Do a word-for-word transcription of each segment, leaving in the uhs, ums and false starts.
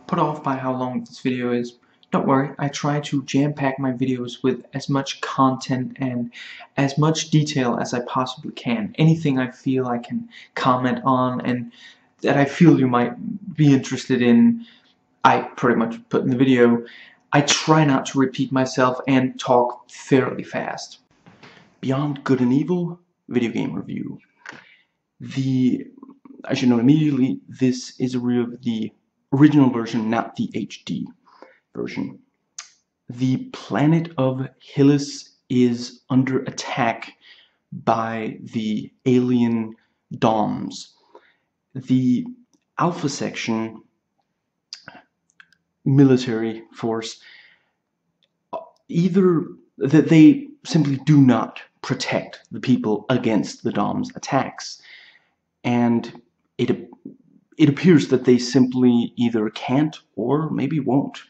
put off by how long this video is. Don't worry, I try to jam-pack my videos with as much content and as much detail as I possibly can. Anything I feel I can comment on and that I feel you might be interested in, I pretty much put in the video. I try not to repeat myself and talk fairly fast. Beyond Good and Evil video game review. The I should note immediately, this is a review of the original version, not the H D version. The planet of Hillis is under attack by the alien Doms. The Alpha Section military force, either that they simply do not protect the people against the Doms' attacks, and it it appears that they simply either can't or maybe won't.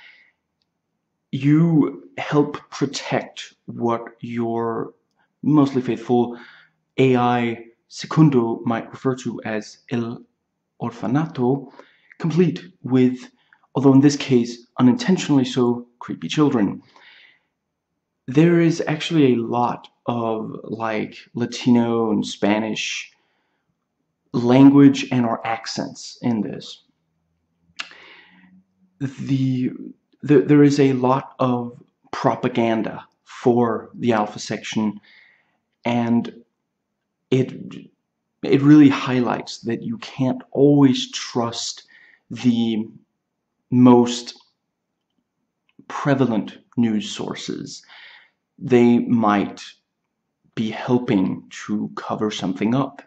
You help protect what your mostly faithful A I Secundo might refer to as El Orfanato, complete with, although in this case unintentionally so, creepy children. There is actually a lot of like Latino and Spanish language and or accents in this. The, the there is a lot of propaganda for the Alpha Section, and it it really highlights that you can't always trust the most prevalent news sources. They might be helping to cover something up.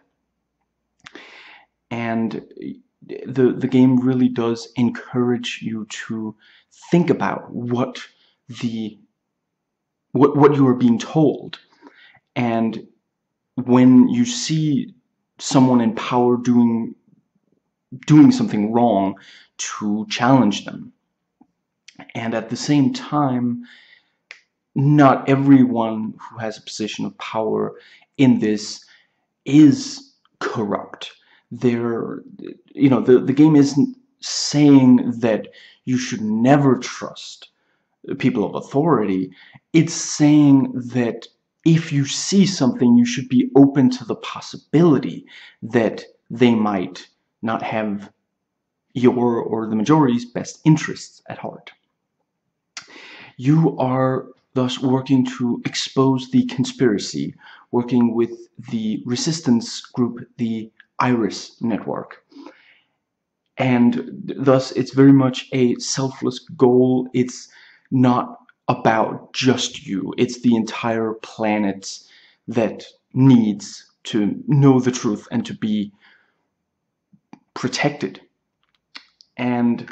And the, the game really does encourage you to think about what the what, what you are being told. And when you see someone in power doing doing something wrong, to challenge them. And at the same time, not everyone who has a position of power in this is corrupt. They're, you know, the, the game isn't saying that you should never trust people of authority. It's saying that if you see something, you should be open to the possibility that they might not have your or the majority's best interests at heart. You are thus working to expose the conspiracy, working with the resistance group, the Iris Network. And thus it's very much a selfless goal. It's not about just you. It's the entire planet that needs to know the truth and to be protected. And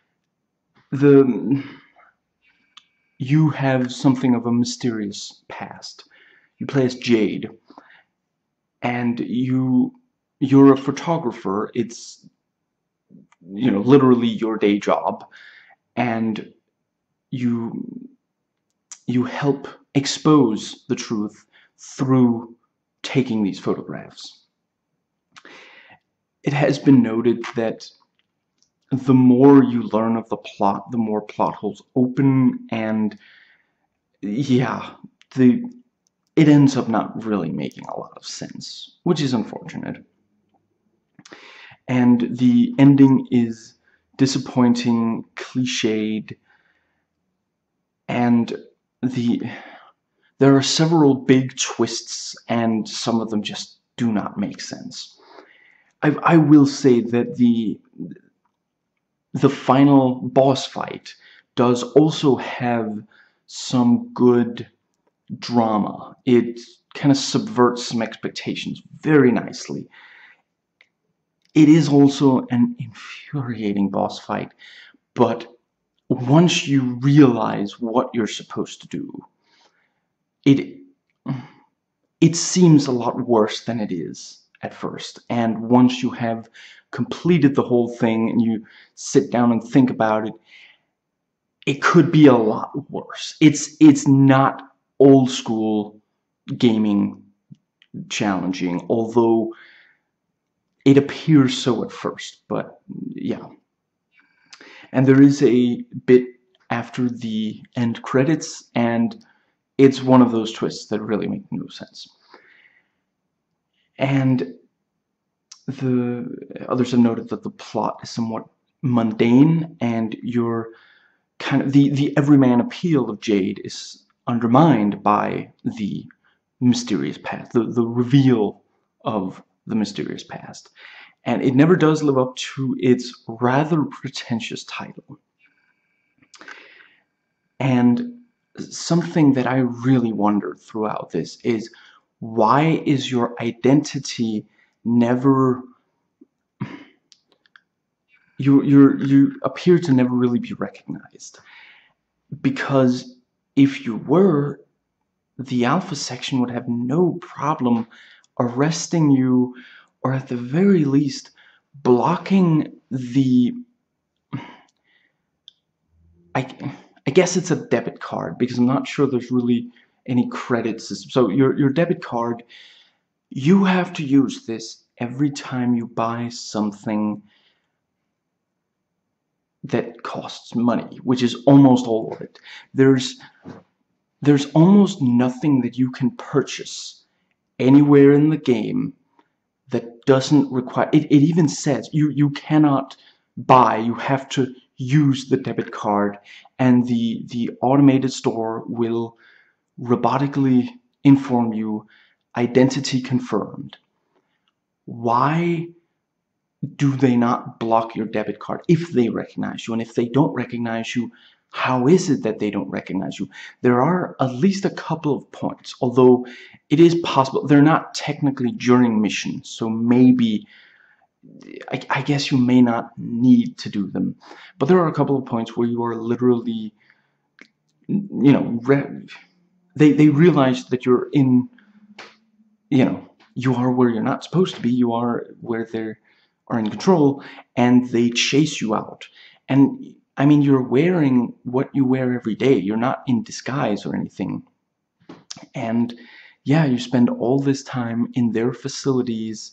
the you have something of a mysterious past. You play as Jade, and you you're a photographer. It's, you know, literally your day job, and you you help expose the truth through taking these photographs. It has been noted that the more you learn of the plot, the more plot holes open, and yeah, the it ends up not really making a lot of sense, which is unfortunate. And the ending is disappointing, cliched, and the there are several big twists, and some of them just do not make sense. I, I will say that the The final boss fight does also have some good drama. It kind of subverts some expectations very nicely. It is also an infuriating boss fight, but once you realize what you're supposed to do, it it seems a lot worse than it is at first. And once you have completed the whole thing and you sit down and think about it, it could be a lot worse. It's it's not old school gaming challenging, although it appears so at first, but yeah. And there is a bit after the end credits, and it's one of those twists that really make no sense. And the others have noted that the plot is somewhat mundane, and your kind of the the everyman appeal of Jade is undermined by the mysterious past, the the reveal of the mysterious past, and it never does live up to its rather pretentious title. And something that I really wondered throughout this is, why is your identity never you you you appear to never really be recognized? Because if you were, the Alpha section would have no problem arresting you, or at the very least blocking the I, I guess it's a debit card, because I'm not sure there's really any credit system. So your, your debit card, you have to use this every time you buy something that costs money, which is almost all of it. There's there's almost nothing that you can purchase anywhere in the game that doesn't require it. It even says you you cannot buy, you have to use the debit card, and the the automated store will robotically inform you, identity confirmed. Why do they not block your debit card if they recognize you? And if they don't recognize you, how is it that they don't recognize you? There are at least a couple of points, although it is possible they're not technically during missions, so maybe I, I guess you may not need to do them. But there are a couple of points where you are literally, you know, re they they realize that you're in, you know, you are where you're not supposed to be. You are where they are in control, and they chase you out. And I mean, you're wearing what you wear every day. You're not in disguise or anything. And yeah, you spend all this time in their facilities.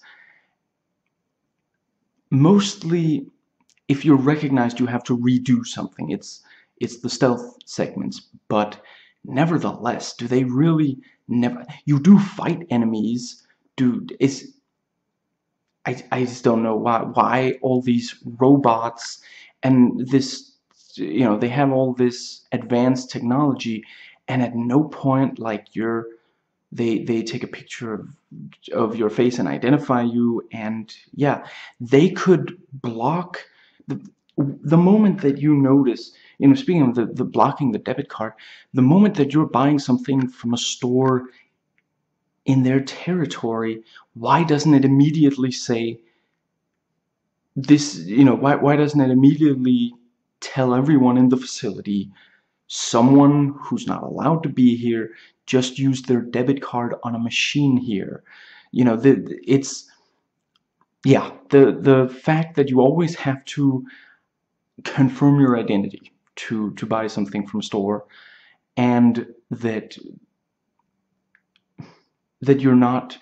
Mostly, if you're recognized, you have to redo something. It's it's the stealth segments, but nevertheless, do they really never? You do fight enemies. Do is I I just don't know why why all these robots and this, you know, they have all this advanced technology, and at no point, like, you're they they take a picture of of your face and identify you. And yeah, they could block the the moment that you notice, you know, speaking of the, the blocking the debit card, the moment that you're buying something from a store in their territory, why doesn't it immediately say this, you know, why, why doesn't it immediately tell everyone in the facility, someone who's not allowed to be here just used their debit card on a machine here? You know, the, it's, yeah, the, the fact that you always have to confirm your identity to, to buy something from a store, and that, that you're not,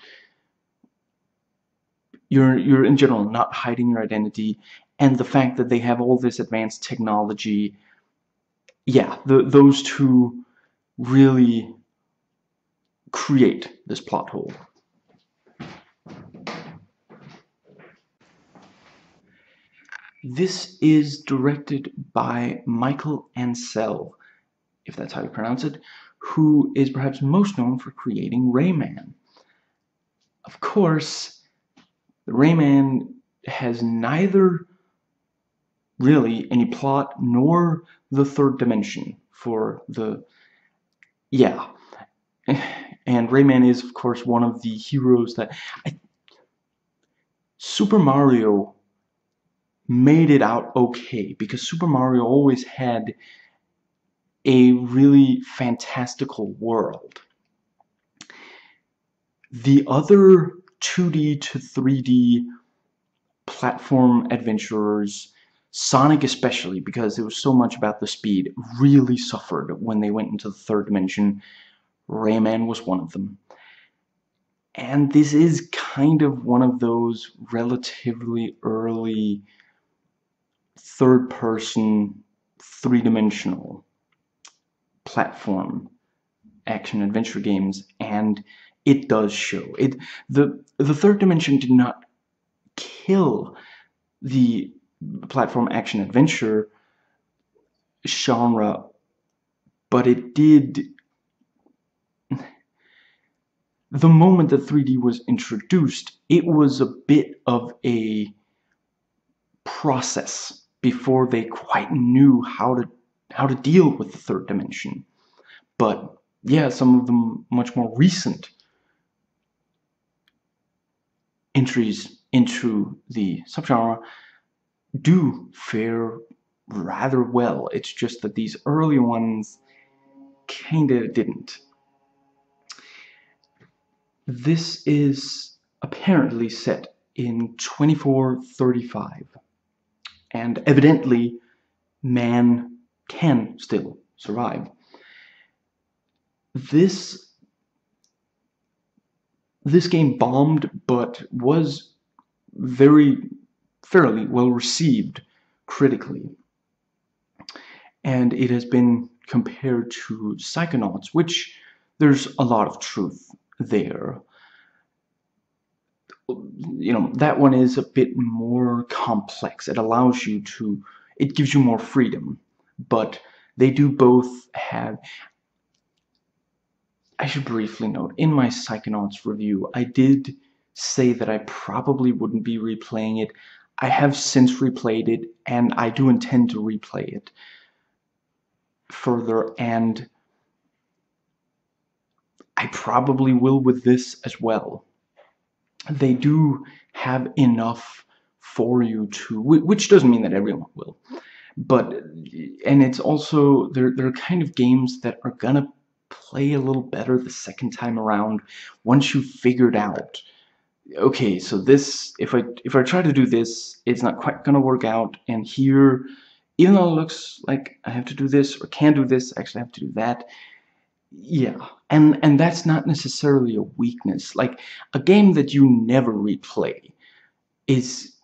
you're, you're in general not hiding your identity, and the fact that they have all this advanced technology, yeah, the, those two really create this plot hole. This is directed by Michael Ansel, if that's how you pronounce it, who is perhaps most known for creating Rayman. Of course, the Rayman has neither really any plot nor the third dimension for the, yeah. And Rayman is, of course, one of the heroes that I, Super Mario made it out okay, because Super Mario always had a really fantastical world. The other two D to three D platform adventurers, Sonic especially, because it was so much about the speed, really suffered when they went into the third dimension. Rayman was one of them. And this is kind of one of those relatively early third-person, three-dimensional platform action-adventure games, and it does show. It the the third dimension did not kill the platform action-adventure genre, but it did. The moment that three D was introduced, it was a bit of a process before they quite knew how to how to deal with the third dimension. But yeah, some of the much more recent entries into the subgenre do fare rather well. It's just that these early ones kinda didn't. This is apparently set in twenty-four thirty-five, and evidently man can still survive. This this game bombed, but was very fairly well received critically, and it has been compared to Psychonauts, which there's a lot of truth there. You know, that one is a bit more complex. It allows you to, it gives you more freedom, but they do both have. I should briefly note, in my Psychonauts review, I did say that I probably wouldn't be replaying it. I have since replayed it, and I do intend to replay it further, and I probably will with this as well. They do have enough for you to, which doesn't mean that everyone will, but, and it's also, they're, they're kind of games that are gonna play a little better the second time around once you've figured out, okay, so this, if I if I try to do this, it's not quite gonna work out, and here, even though it looks like I have to do this or can do this, I actually have to do that. Yeah, and and that's not necessarily a weakness. Like, a game that you never replay is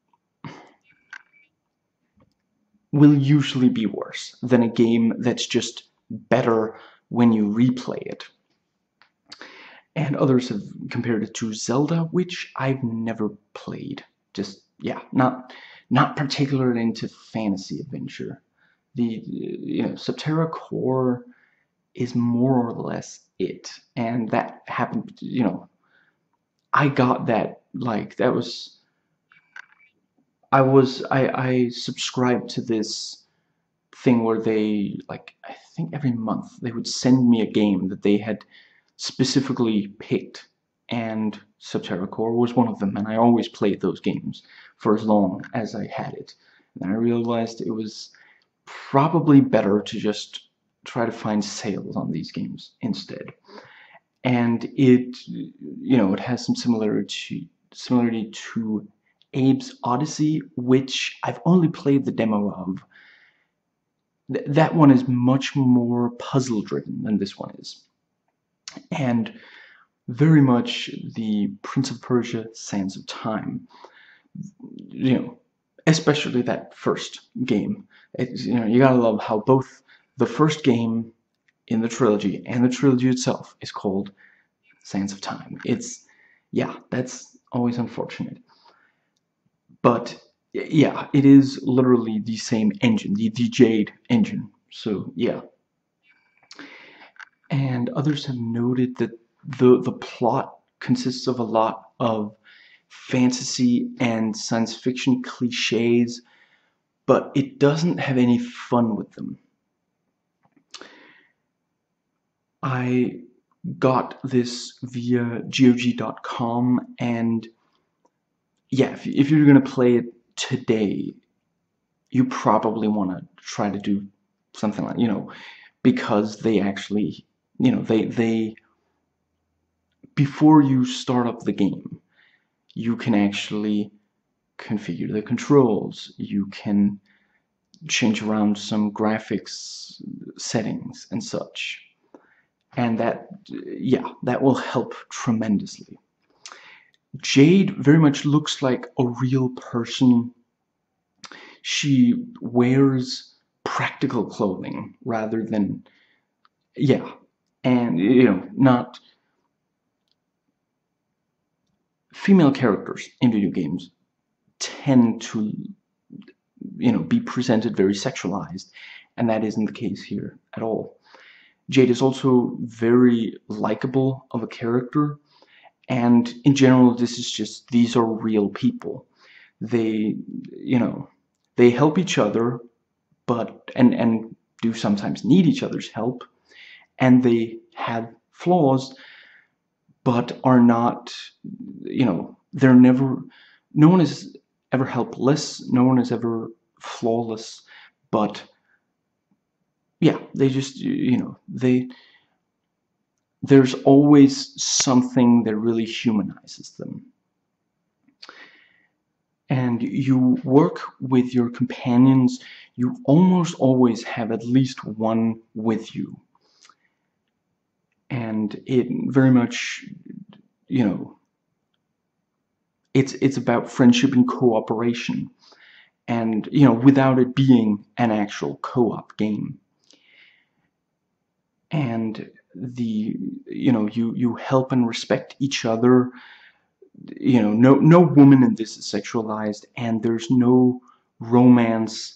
will usually be worse than a game that's just better when you replay it. And others have compared it to Zelda, which I've never played. Just, yeah, not not particularly into fantasy adventure. The, you know, Subterra Core is more or less it, and that happened, you know, I got that, like, that was, I was, I, I subscribed to this thing where they, like, I think every month they would send me a game that they had specifically picked, and Subterra Core was one of them, and I always played those games for as long as I had it. And I realized it was probably better to just try to find sales on these games instead. And it, you know, it has some similarity similarity to Abe's Odyssey, which I've only played the demo of. Th that one is much more puzzle driven than this one is, and very much the Prince of Persia Sands of Time. You know, especially that first game. It, you know, you gotta love how both the first game in the trilogy and the trilogy itself is called Sands of Time. It's, yeah, that's always unfortunate. But yeah, it is literally the same engine, the, the Jade engine. So yeah. And others have noted that the, the plot consists of a lot of fantasy and science fiction cliches, but it doesn't have any fun with them. I got this via G O G dot com, and yeah, if, if you're going to play it today, you probably want to try to do something like, you know, because they actually, you know, they, they, before you start up the game, you can actually configure the controls, you can change around some graphics settings and such. And that, yeah, that will help tremendously. Jade very much looks like a real person. she wears practical clothing rather than, yeah, and you know, not female characters in video games tend to, you know, be presented very sexualized, and that isn't the case here at all. Jade is also very likable of a character, and in general, this is just, these are real people. They, you know, they help each other, but, and, and do sometimes need each other's help, and they have flaws, but are not, you know, they're never, no one is ever helpless, no one is ever flawless, but yeah, they just, you know, they, there's always something that really humanizes them. And you work with your companions, you almost always have at least one with you. And it very much, you know, it's it's about friendship and cooperation, and you know, without it being an actual co-op game. And the, you know, you you help and respect each other. You know, no no woman in this is sexualized, and there's no romance.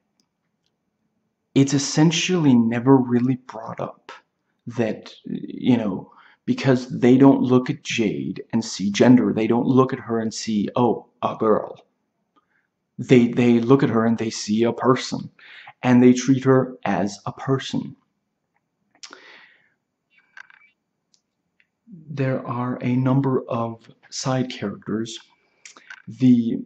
It's essentially never really brought up that, you know, because they don't look at Jade and see gender. They don't look at her and see, oh, a girl. They they look at her and they see a person, and they treat her as a person. There are a number of side characters. The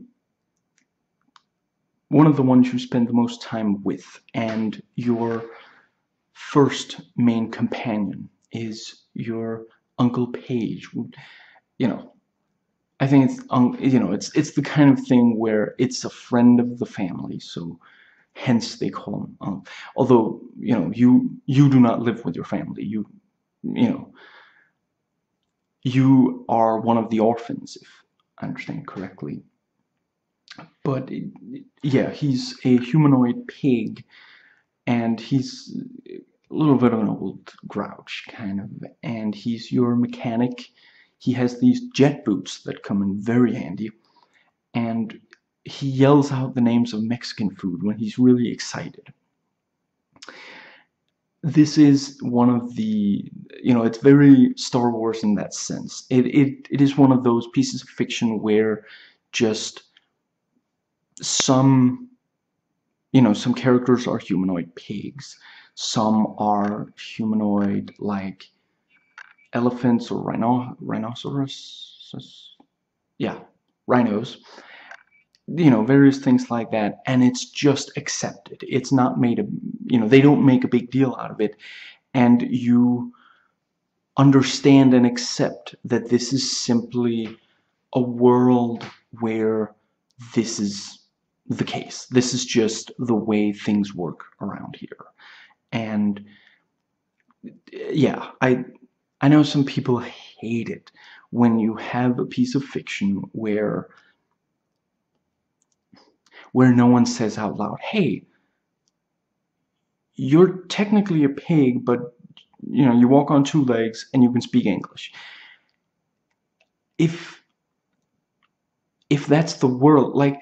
one of the ones you spend the most time with, and your first main companion, is your Uncle Page. You know, I think it's um, you know, it's it's the kind of thing where it's a friend of the family, so hence they call him Uncle. Although, you know, you you do not live with your family. You you know, you are one of the orphans, if I understand correctly. But yeah, he's a humanoid pig, and he's a little bit of an old grouch, kind of, and he's your mechanic. He has these jet boots that come in very handy, and he yells out the names of Mexican food when he's really excited. This is one of the, you know, it's very Star Wars in that sense. It, it, it is one of those pieces of fiction where just some, you know, some characters are humanoid pigs, some are humanoid like elephants or rhino rhinoceros, yeah, rhinos, you know, various things like that, and it's just accepted. It's not made a, you know, they don't make a big deal out of it, and you understand and accept that this is simply a world where this is the case. This is just the way things work around here. And yeah, I I know some people hate it when you have a piece of fiction where where no one says out loud, hey, you're technically a pig, but you know, you walk on two legs and you can speak English. If if that's the world, like,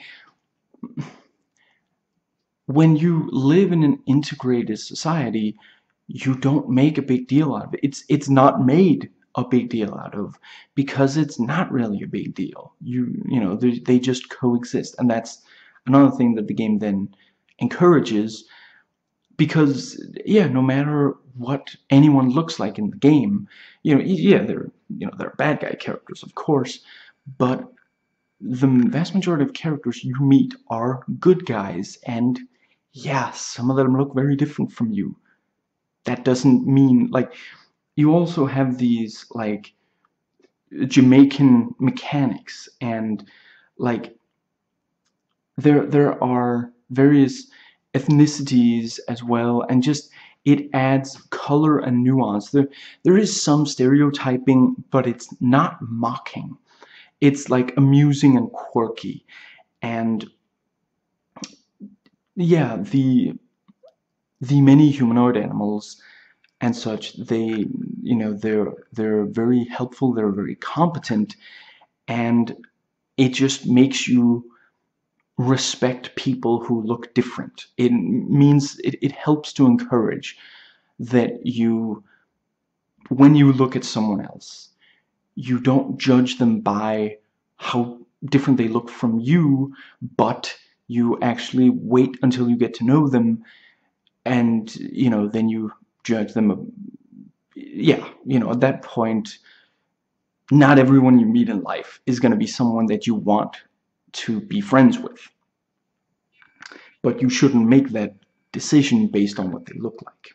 when you live in an integrated society, you don't make a big deal out of it. It's it's not made a big deal out of, because it's not really a big deal. You you know, they, they just coexist, and that's another thing that the game then encourages, because yeah, no matter what anyone looks like in the game, you know, yeah, they're, you know, they're bad guy characters, of course, but the vast majority of characters you meet are good guys, and yeah, some of them look very different from you. That doesn't mean, like, you also have these like Jamaican mechanics, and like there there are various ethnicities as well, and just it adds color and nuance. There there is some stereotyping, but it's not mocking. It's like amusing and quirky, and yeah, the the many humanoid animals and such, they, you know, they're they're very helpful, they're very competent, and it just makes you respect people who look different. It means it, it helps to encourage that you, when you look at someone else, you don't judge them by how different they look from you, but you actually wait until you get to know them, and you know, then you judge them. Yeah, you know, at that point, not everyone you meet in life is going to be someone that you want to be friends with, but you shouldn't make that decision based on what they look like.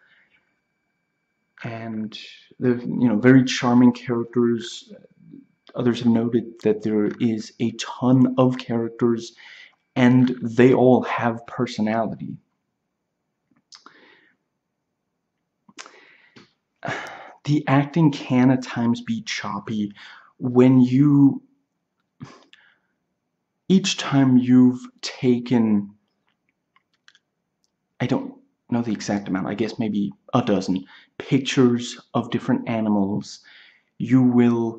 And they're, you know, very charming characters. Others have noted that there is a ton of characters and they all have personality. The acting can at times be choppy when you, each time you've taken, I don't know the exact amount, I guess maybe a dozen pictures of different animals, you will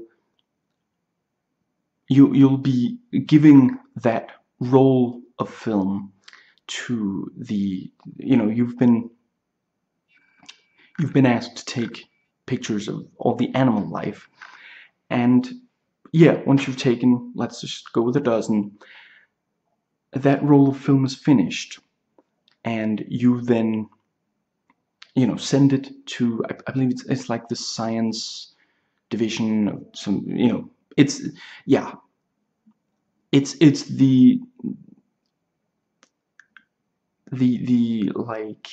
you you'll be giving that roll of film to the, you know, you've been you've been asked to take pictures of all the animal life, and yeah, once you've taken, let's just go with a dozen, that roll of film is finished, and you then, you know, send it to, I, I believe it's, it's like the science division of some, you know, it's, yeah, it's it's the the the like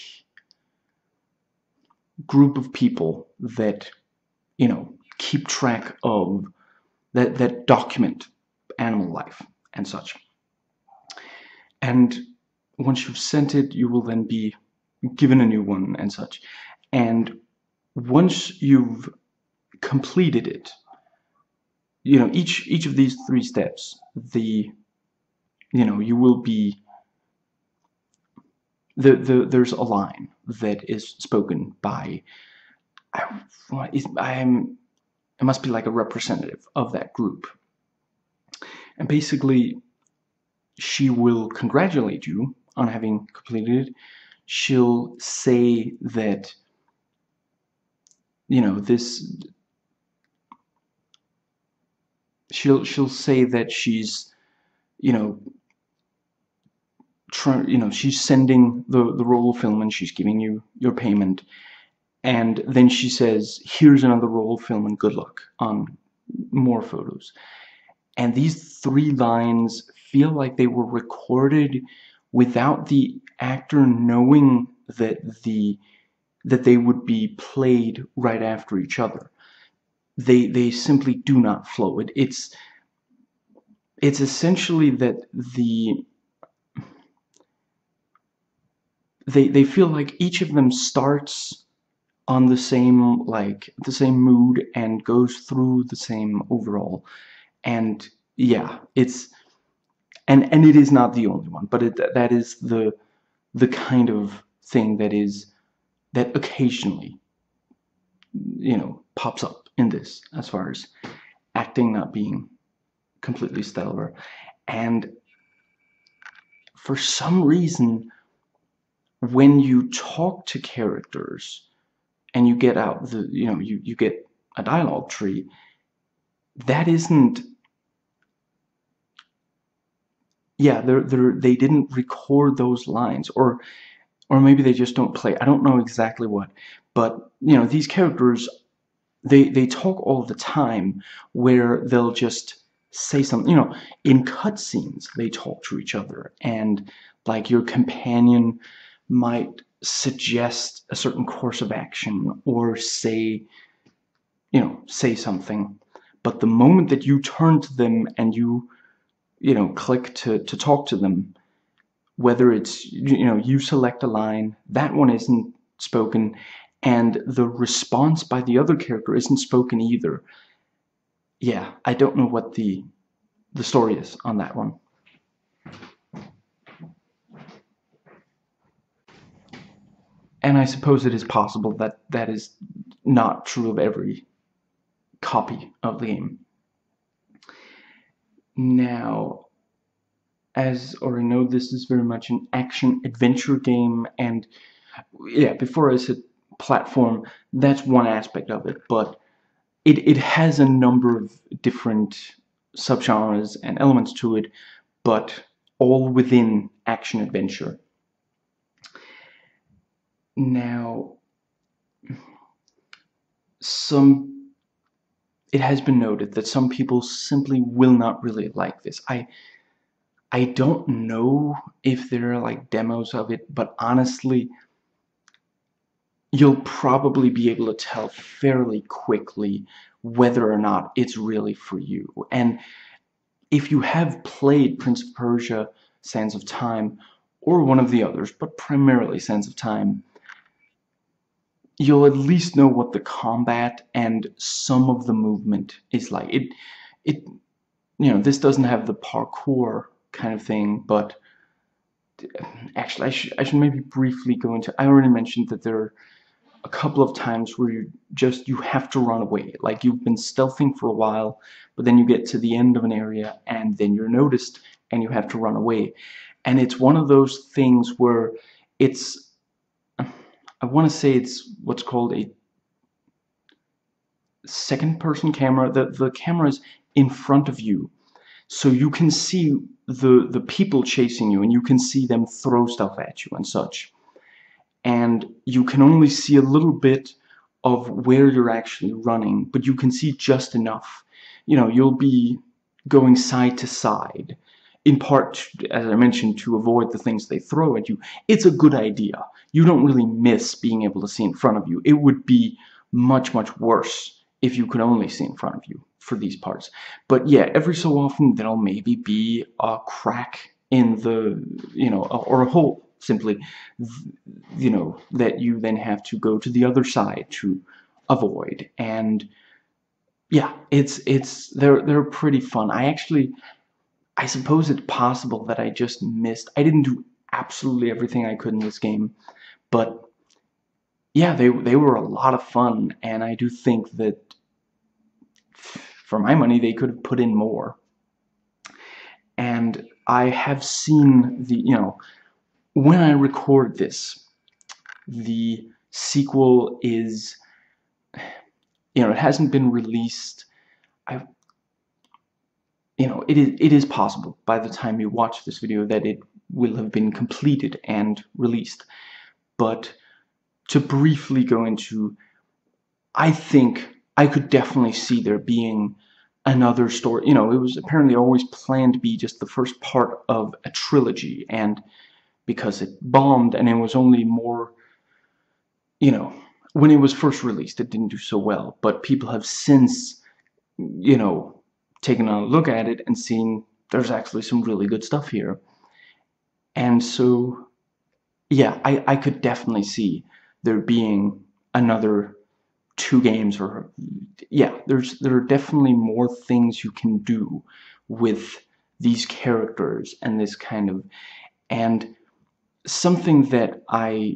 group of people that, you know, keep track of that that document animal life and such. And once you've sent it, you will then be given a new one and such. And once you've completed it, you know, each each of these three steps, the, you know, you will be, the, the there's a line that is spoken by, I, I'm it must be like a representative of that group, and basically she will congratulate you on having completed it. She'll say that, you know, this, she'll she'll say that she's, you know, trying, you know, she's sending the the roll of film and she's giving you your payment, and then she says, here's another roll of film and good luck on more photos. And these three lines feel like they were recorded without the actor knowing that the that they would be played right after each other. They they simply do not flow. It, it's it's essentially that the they they feel like each of them starts on the same, like the same mood and goes through the same overall. And yeah, it's, and and it is not the only one, but it, that is the the kind of thing that is, that occasionally, you know, pops up in this, as far as acting not being completely stellar. And for some reason, when you talk to characters and you get out the, you know, you, you get a dialogue tree, that isn't, yeah, they're, they're, they didn't record those lines, or or maybe they just don't play. I don't know exactly what, but you know, these characters, they they talk all the time, where they'll just say something, you know, in cutscenes they talk to each other, and like your companion might suggest a certain course of action or say, you know, say something, but the moment that you turn to them and you, you know, click to to talk to them, whether it's, you know, you select a line, that one isn't spoken, and the response by the other character isn't spoken either. Yeah, I don't know what the the story is on that one. I suppose it is possible that that is not true of every copy of the game. Now, as already know, this is very much an action-adventure game, and yeah, before I said platform, that's one aspect of it, but it, it has a number of different subgenres and elements to it, but all within action-adventure. Now, some it has been noted that some people simply will not really like this. I I don't know if there are like demos of it, but honestly, you'll probably be able to tell fairly quickly whether or not it's really for you. And if you have played Prince of Persia, Sands of Time, or one of the others, but primarily Sands of Time, you'll at least know what the combat and some of the movement is like. It, it, you know, this doesn't have the parkour kind of thing, but actually, I should, I should maybe briefly go into. I already mentioned that there are a couple of times where you just you have to run away. Like you've been stealthing for a while, but then you get to the end of an area, and then you're noticed, and you have to run away. And it's one of those things where it's. I want to say it's what's called a second-person camera. The the camera is in front of you, so you can see the the people chasing you, and you can see them throw stuff at you and such. And you can only see a little bit of where you're actually running, but you can see just enough. You know, you'll be going side to side, in part, as I mentioned, to avoid the things they throw at you. It's a good idea. You don't really miss being able to see in front of you. It would be much, much worse if you could only see in front of you for these parts. But yeah, every so often there'll maybe be a crack in the, you know, or a hole, simply, you know, that you then have to go to the other side to avoid. And yeah, it's, it's, they're, they're pretty fun. I actually, I suppose it's possible that I just missed, I didn't do absolutely everything I could in this game, but yeah, they, they were a lot of fun, and I do think that for my money, they could have put in more. And I have seen the, you know, when I record this, the sequel is, you know, it hasn't been released. I, you know, it is, it is possible by the time you watch this video that it will have been completed and released. But to briefly go into, I think I could definitely see there being another story. You know, it was apparently always planned to be just the first part of a trilogy, and because it bombed and it was only more, you know, when it was first released, it didn't do so well. But people have since, you know, taken a look at it and seen there's actually some really good stuff here. And so, yeah, I, I could definitely see there being another two games, or yeah, there's there are definitely more things you can do with these characters and this kind of, and something that I,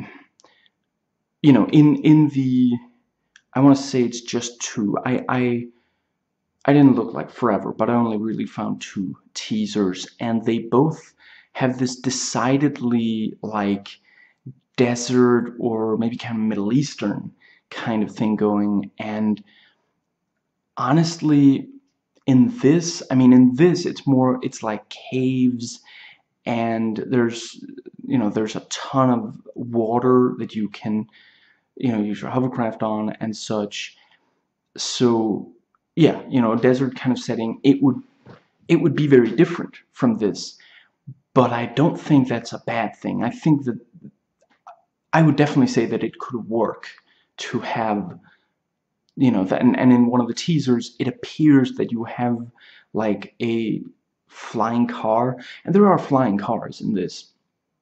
you know, in in the, I want to say it's just two. I I I didn't look like forever, but I only really found two teasers, and they both have this decidedly like desert or maybe kind of Middle Eastern kind of thing going. And honestly, in this, I mean, in this, it's more, it's like caves, and there's, you know, there's a ton of water that you can, you know, use your hovercraft on and such. So yeah, you know, a desert kind of setting, it would, it would be very different from this, but I don't think that's a bad thing. I think that I would definitely say that it could work to have, you know, that, and, and in one of the teasers, it appears that you have like a flying car, and there are flying cars in this,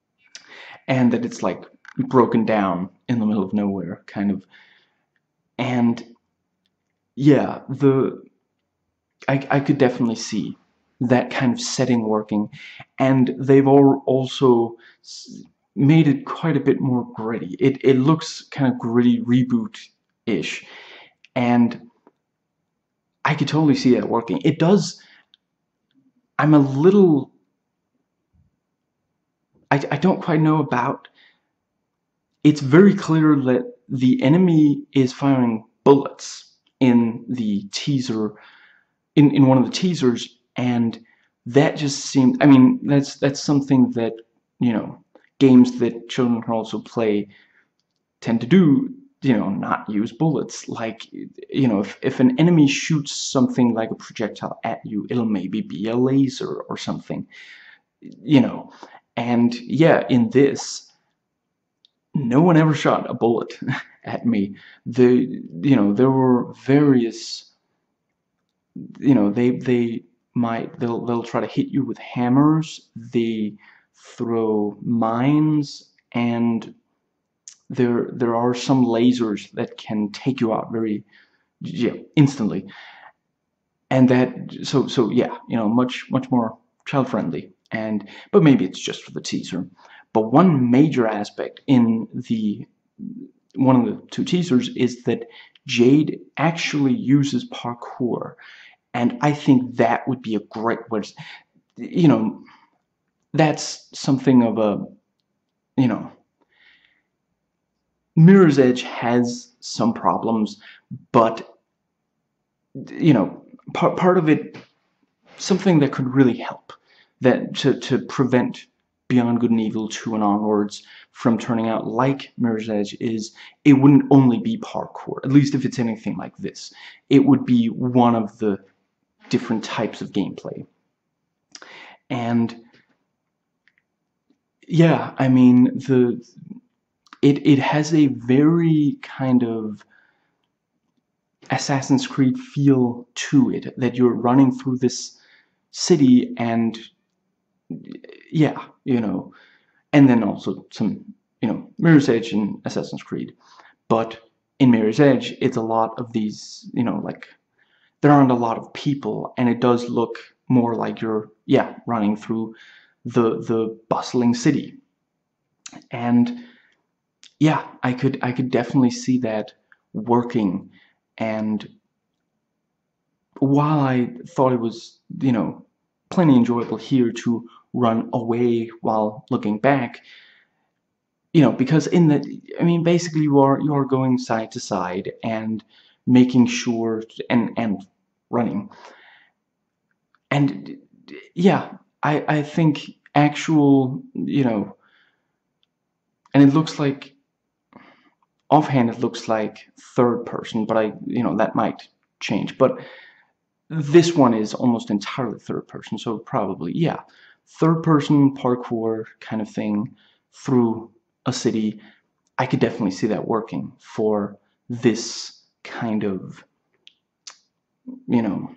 and that it's like broken down in the middle of nowhere, kind of. And yeah, the I, I could definitely see that kind of setting working, and they've all also, made it quite a bit more gritty. It, it looks kind of gritty, reboot-ish, and I could totally see that working. It does. I'm a little. I, I don't quite know about. It's very clear that the enemy is firing bullets in the teaser, in, in one of the teasers, and that just seemed. I mean, that's that's something that, you know, games that children can also play tend to do. You know, not use bullets. Like, you know, if, if an enemy shoots something like a projectile at you, it'll maybe be a laser or something, you know. And yeah, in this, no one ever shot a bullet at me. The, you know, there were various, you know, they, they might, they'll, they'll try to hit you with hammers, they throw mines, and there there are some lasers that can take you out very, yeah, instantly. And that, so so yeah, you know, much much more child friendly. And but maybe it's just for the teaser. But one major aspect in the one of the two teasers is that Jade actually uses parkour, and I think that would be a great way. You know, that's something of a, you know, Mirror's Edge has some problems, but, you know, part, part of it, something that could really help, that to, to prevent Beyond Good and Evil two and onwards from turning out like Mirror's Edge, is it wouldn't only be parkour, at least if it's anything like this. It would be one of the different types of gameplay. And yeah, I mean, the It, it has a very kind of Assassin's Creed feel to it, that you're running through this city, and yeah, you know, and then also some, you know, Mirror's Edge and Assassin's Creed. But in Mirror's Edge, it's a lot of these, you know, like, there aren't a lot of people, and it does look more like you're, yeah, running through the the bustling city. And yeah, I could I could definitely see that working. And while I thought it was, you know, plenty enjoyable here to run away while looking back, you know, because in the, I mean, basically you are you are going side to side and making sure, and and running. And yeah, I I think actual, you know, and it looks like, offhand, it looks like third person, but I, you know, that might change. But this one is almost entirely third person, so probably, yeah, third person parkour kind of thing through a city. I could definitely see that working for this kind of, you know,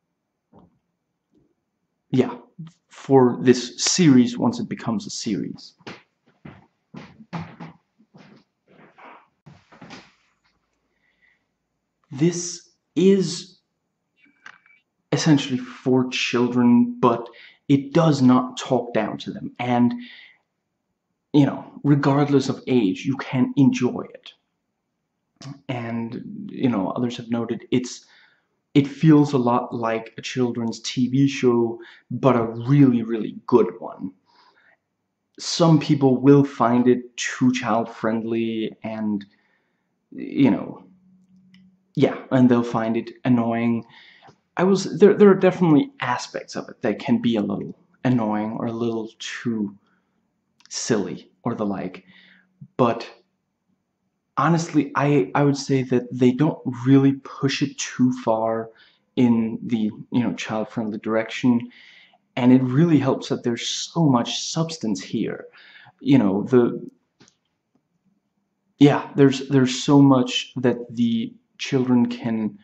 yeah, for this series once it becomes a series. This is essentially for children, but it does not talk down to them. And, you know, regardless of age, you can enjoy it. And, you know, others have noted it's it feels a lot like a children's T V show, but a really, really good one. Some people will find it too child-friendly, and, you know, yeah, and they'll find it annoying. I was there. There are definitely aspects of it that can be a little annoying or a little too silly or the like, but honestly, I I would say that they don't really push it too far in the, you know, child-friendly direction, and it really helps that there's so much substance here. You know, the yeah, there's there's so much that the children can,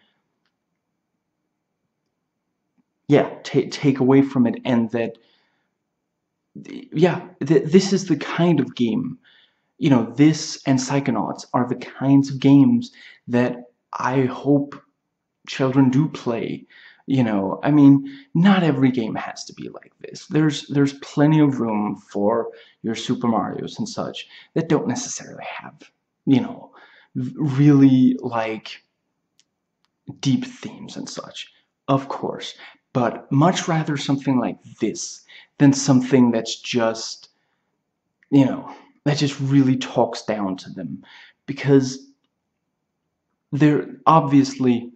yeah, take take away from it, and that, yeah, th this is the kind of game, you know, this and Psychonauts are the kinds of games that I hope children do play. You know, I mean, not every game has to be like this. There's there's plenty of room for your Super Marios and such, that don't necessarily have, you know, really, like, deep themes and such, of course, but much rather something like this than something that's just, you know, that just really talks down to them, because they're obviously,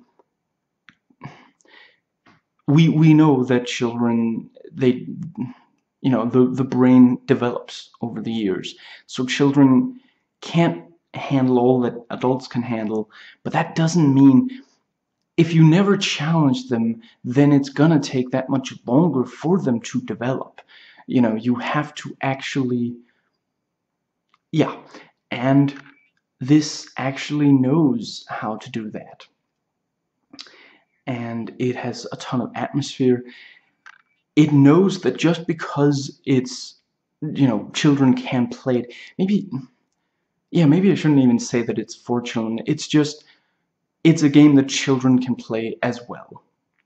we we know that children, they, you know, the the brain develops over the years, so children can't handle all that adults can handle, but that doesn't mean if you never challenge them, then it's gonna take that much longer for them to develop. You know, you have to actually, yeah, and this actually knows how to do that. And it has a ton of atmosphere. It knows that just because it's, you know, children can play it, maybe, yeah, maybe I shouldn't even say that it's for children. It's just, it's a game that children can play as well.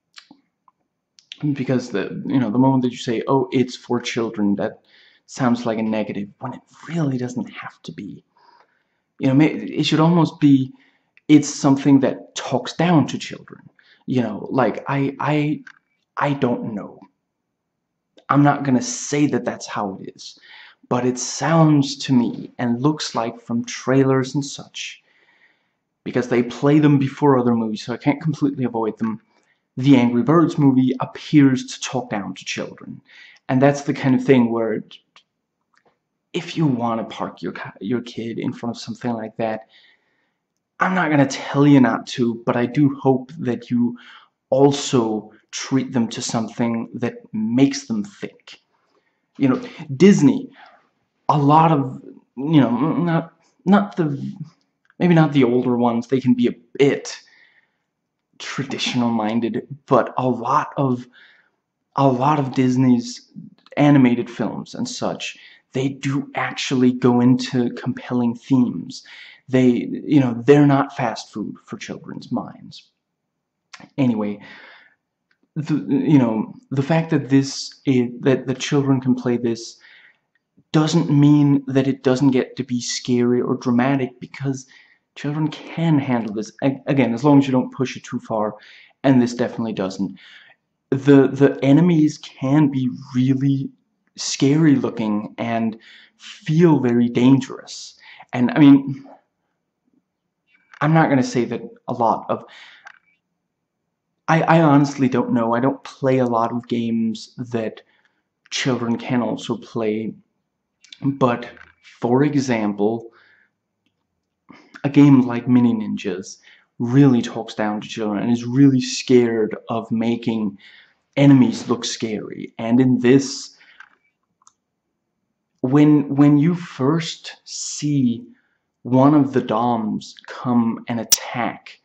Because the, you know, the moment that you say, oh, it's for children, that sounds like a negative, when it really doesn't have to be. You know, it should almost be, it's something that talks down to children. You know, like, I, I, I don't know. I'm not gonna say that that's how it is, but it sounds to me and looks like from trailers and such, because they play them before other movies, so I can't completely avoid them. The Angry Birds movie appears to talk down to children, and that's the kind of thing where, if you want to park your your kid in front of something like that, I'm not going to tell you not to, but I do hope that you also treat them to something that makes them think. You know, Disney, a lot of, you know, not not the, maybe not the older ones, they can be a bit traditional minded, but a lot of a lot of Disney's animated films and such, they do actually go into compelling themes. They, you know, they're not fast food for children's minds. Anyway, the, you know, the fact that this is, that the children can play this doesn't mean that it doesn't get to be scary or dramatic, because children can handle this. Again, as long as you don't push it too far, and this definitely doesn't. The the enemies can be really scary looking and feel very dangerous. And I mean, I'm not going to say that a lot of, I, I honestly don't know. I don't play a lot of games that children can also play. But, for example, a game like Mini Ninjas really talks down to children and is really scared of making enemies look scary. And in this, when when you first see one of the doms come and attack,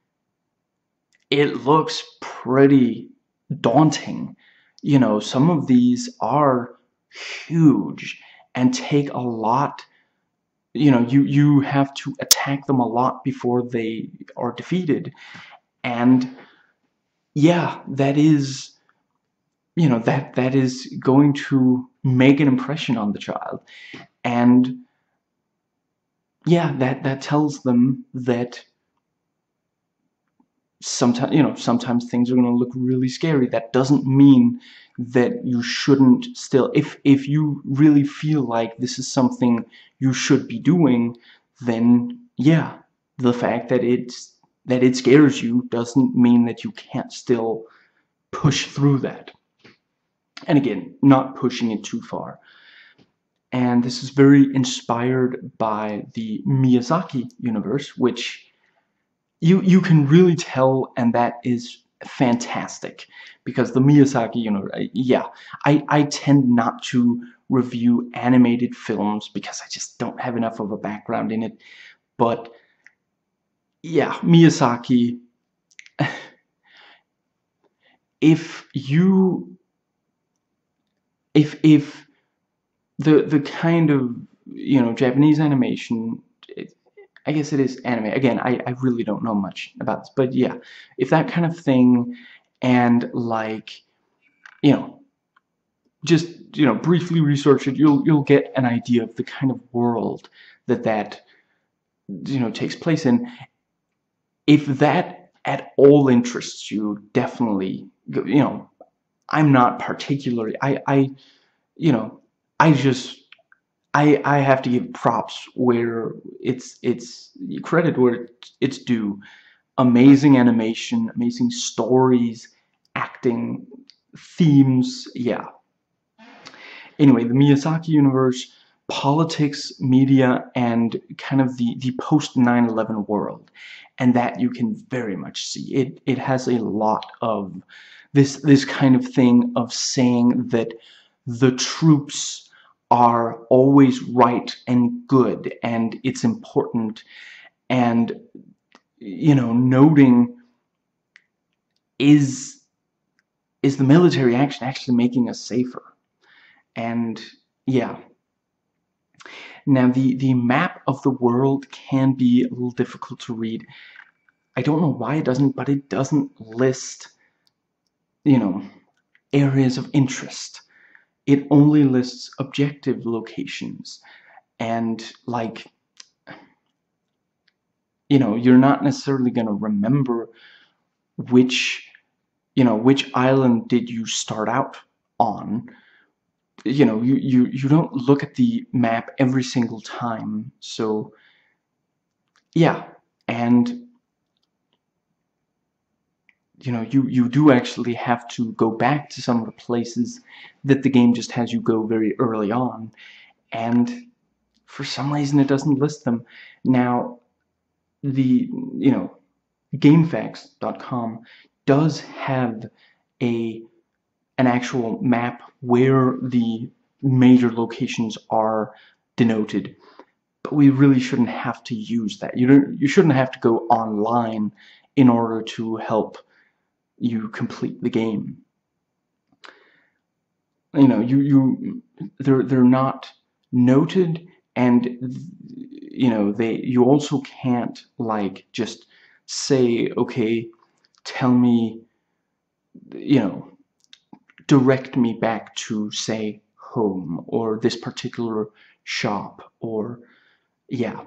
it looks pretty daunting. You know, some of these are huge and take a lot. You know, you you have to attack them a lot before they are defeated. And yeah, that is, you know, that that is going to make an impression on the child. And yeah, that that tells them that sometimes, you know, sometimes things are going to look really scary. That doesn't mean that you shouldn't still, if if you really feel like this is something you should be doing, then yeah, the fact that it's that it scares you doesn't mean that you can't still push through that. And again, not pushing it too far. And this is very inspired by the Miyazaki universe, which you you can really tell, and that is fantastic, because the Miyazaki universe, yeah, I, I tend not to review animated films because I just don't have enough of a background in it, but yeah, Miyazaki, if you, if, if the, the kind of, you know, Japanese animation, it, I guess it is anime. Again, I, I really don't know much about this, but yeah, if that kind of thing, and like, you know, just, you know, briefly research it, you'll you'll get an idea of the kind of world that that, you know, takes place in. If that at all interests you, definitely, you know, I'm not particularly, I, I, you know, I just, I, I have to give props where it's, it's credit where it's due. Amazing animation, amazing stories, acting, themes, yeah. Anyway, the Miyazaki universe, politics, media, and kind of the, the post nine eleven world. And that you can very much see. It, it has a lot of this, this kind of thing of saying that the troops are always right and good, and it's important, and, you know, noting is is the military action actually making us safer? And yeah. Now the the map of the world can be a little difficult to read. I don't know why it doesn't, but it doesn't list, you know, areas of interest. It only lists objective locations, and like, you know, you're not necessarily going to remember which, you know, which island did you start out on. You know, you, you, you don't look at the map every single time. So, yeah. And, you know, you, you do actually have to go back to some of the places that the game just has you go very early on. And for some reason, it doesn't list them. Now, the, you know, GameFAQs dot com does have a an actual map where the major locations are denoted, but we really shouldn't have to use that. You don't, you shouldn't have to go online in order to help you complete the game. You know, you you they're they're not noted, and you know, they you also can't like just say, okay, tell me, you know, direct me back to, say, home or this particular shop, or yeah.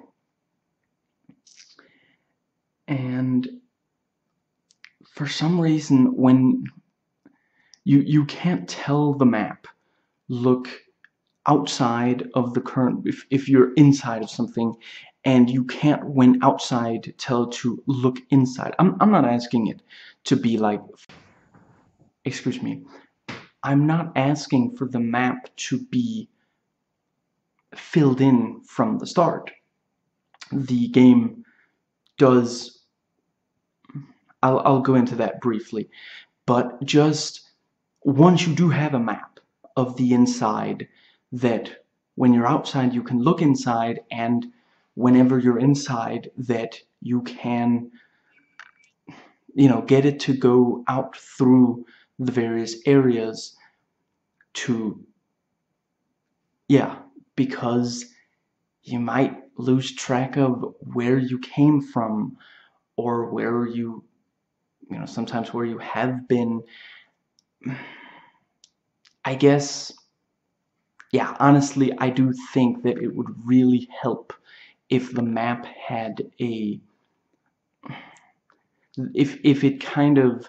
And for some reason, when you you can't tell the map, look outside of the current, if, if you're inside of something, and you can't, when outside, tell it to look inside. I'm, I'm not asking it to be like, excuse me, I'm not asking for the map to be filled in from the start. The game does, I'll, I'll go into that briefly, but just once you do have a map of the inside, that when you're outside you can look inside, and whenever you're inside that you can, you know, get it to go out through the various areas to, yeah, because you might lose track of where you came from, or where you, you know, sometimes where you have been. I guess, yeah, honestly, I do think that it would really help if the map had a, if, if it kind of,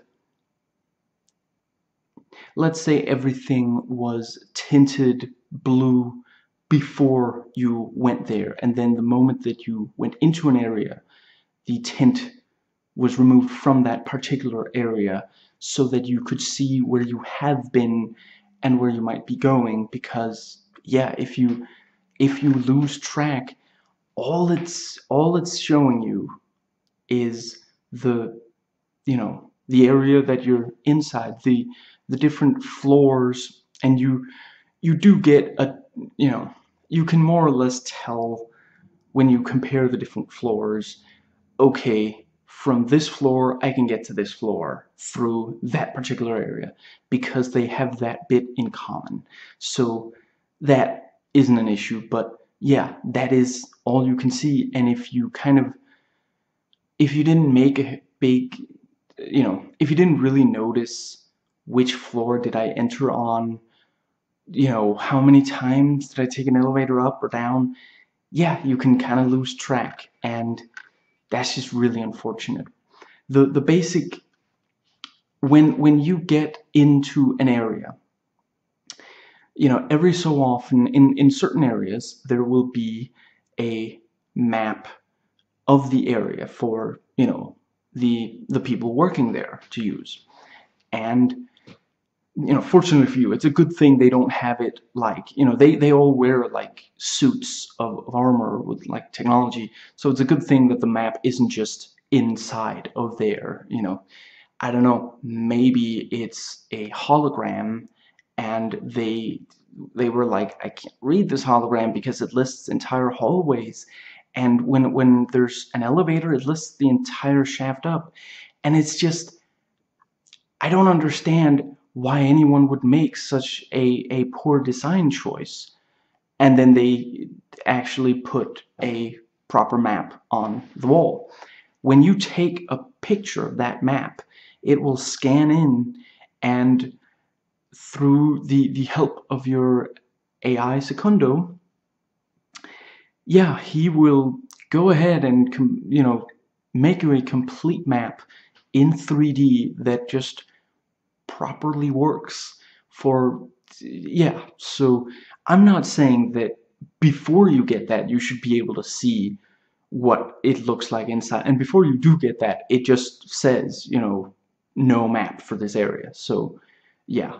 let's say everything was tinted blue before you went there, and then the moment that you went into an area, the tint was removed from that particular area, so that you could see where you have been and where you might be going. Because yeah, if you if you lose track, all it's all it's showing you is the, you know, the area that you're inside, the the different floors, and you you do get a, you know, you can more or less tell when you compare the different floors, okay, from this floor I can get to this floor through that particular area, because they have that bit in common. So that isn't an issue, but yeah, that is all you can see. And if you kind of, if you didn't make a big, you know, if you didn't really notice which floor did I enter on, you know, how many times did I take an elevator up or down? Yeah, you can kind of lose track, and that's just really unfortunate. The the basic when when you get into an area, you know, every so often in in certain areas there will be a map of the area for, you know, the the people working there to use. And you know, fortunately for you, it's a good thing they don't have it like, you know, they they all wear like suits of, of armor with like technology, so it's a good thing that the map isn't just inside of there, you know. I don't know, maybe it's a hologram, and they they were like, I can't read this hologram because it lists entire hallways, and when when there's an elevator, it lists the entire shaft up, and it's just, I don't understand why anyone would make such a, a poor design choice. And then they actually put a proper map on the wall. When you take a picture of that map, it will scan in, and through the, the help of your A I Secundo, yeah, he will go ahead and, you know, make you a complete map in three D that just properly works for, yeah. So I'm not saying that before you get that you should be able to see what it looks like inside, and before you do get that it just says, you know, no map for this area. So yeah.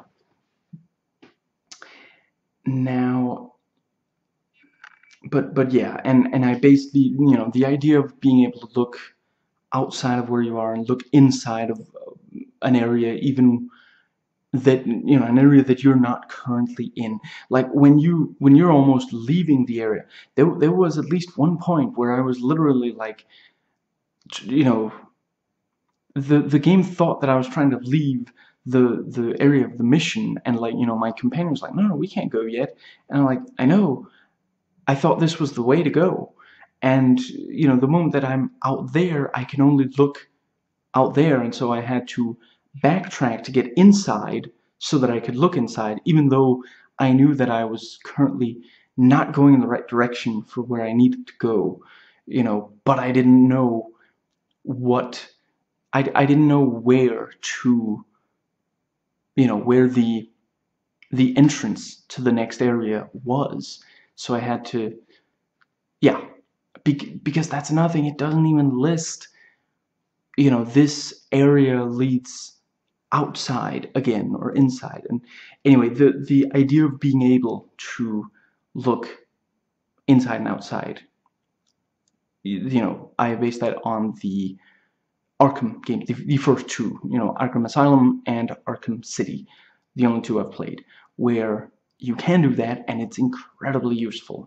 Now, but but yeah, and and I basically, you know, the idea of being able to look outside of where you are and look inside of an area, even that, you know, an area that you're not currently in, like when you when you're almost leaving the area, there, there was at least one point where I was literally like, you know, the the game thought that I was trying to leave the the area of the mission, and like, you know, my companion was like, no no, we can't go yet, and I'm like, I know, I thought this was the way to go. And you know, the moment that I'm out there, I can only look out there, and so I had to backtrack to get inside so that I could look inside, even though I knew that I was currently not going in the right direction for where I needed to go, you know, but I didn't know what, I, I didn't know where to, you know, where the the entrance to the next area was. So I had to, yeah, because that's another thing, it doesn't even list, you know, this area leads outside again or inside. And anyway, the the idea of being able to look inside and outside, you know, I based that on the Arkham games, the, the first two, you know, Arkham Asylum and Arkham City, the only two I've played, where you can do that, and it's incredibly useful.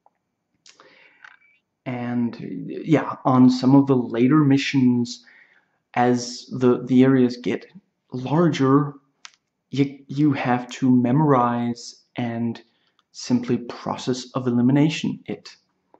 And yeah, on some of the later missions, as the the areas get larger, you, you have to memorize and simply process of elimination it.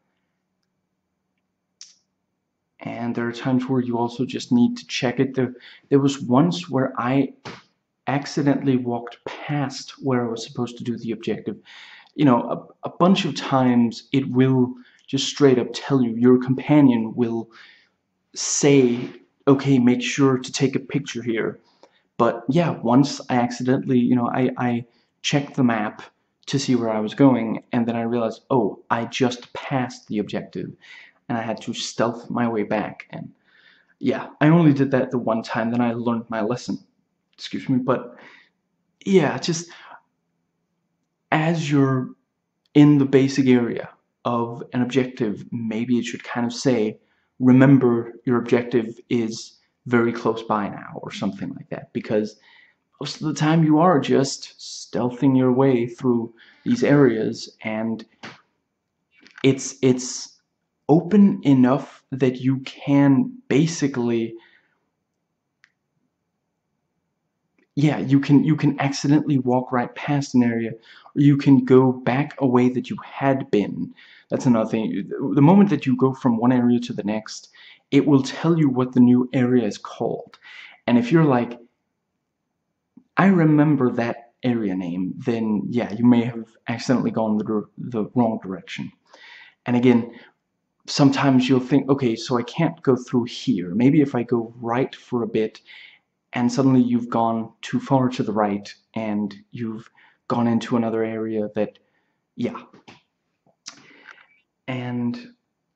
And there are times where you also just need to check it. There, there was once where I accidentally walked past where I was supposed to do the objective. You know, a, a bunch of times it will just straight up tell you, your companion will say, okay, make sure to take a picture here. But yeah, once I accidentally, you know, I, I checked the map to see where I was going, and then I realized, oh, I just passed the objective, and I had to stealth my way back. And yeah, I only did that the one time, then I learned my lesson. Excuse me, but yeah, just as you're in the basic area of an objective, maybe it should kind of say, remember your objective is very close by now, or something like that, because most of the time you are just stealthing your way through these areas, and it's it's open enough that you can basically, yeah, you can you can accidentally walk right past an area, or you can go back a way that you had been. That's another thing. The moment that you go from one area to the next, it will tell you what the new area is called. And if you're like, I remember that area name, then yeah, you may have accidentally gone the, the wrong direction. And again, sometimes you'll think, okay, so I can't go through here. Maybe if I go right for a bit, and suddenly you've gone too far to the right, and you've gone into another area that, yeah. And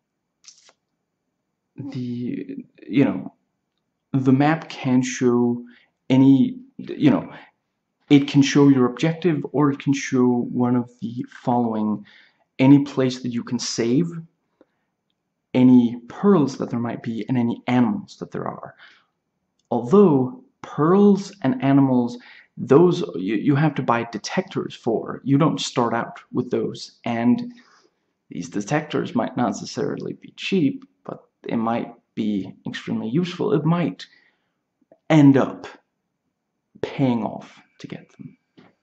the, you know, the map can show any, you know, it can show your objective, or it can show one of the following: any place that you can save, any pearls that there might be, and any animals that there are. Although pearls and animals, those you, you have to buy detectors for. You don't start out with those, and these detectors might not necessarily be cheap, but it might be extremely useful. It might end up paying off to get them.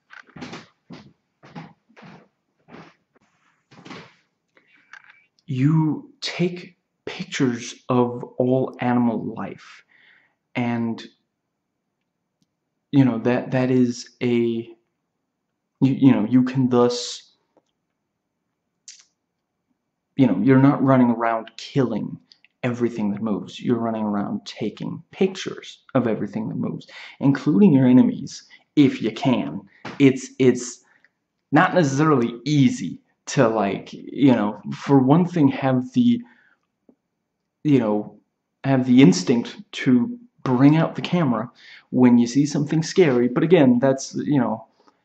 You take pictures of all animal life, and you know that that is a you, you know you can thus, you know you're not running around killing everything that moves. You're running around taking pictures of everything that moves, including your enemies if you can. It's it's not necessarily easy to, like, you know for one thing, have the you know have the instinct to bring out the camera when you see something scary. But again, that's, you know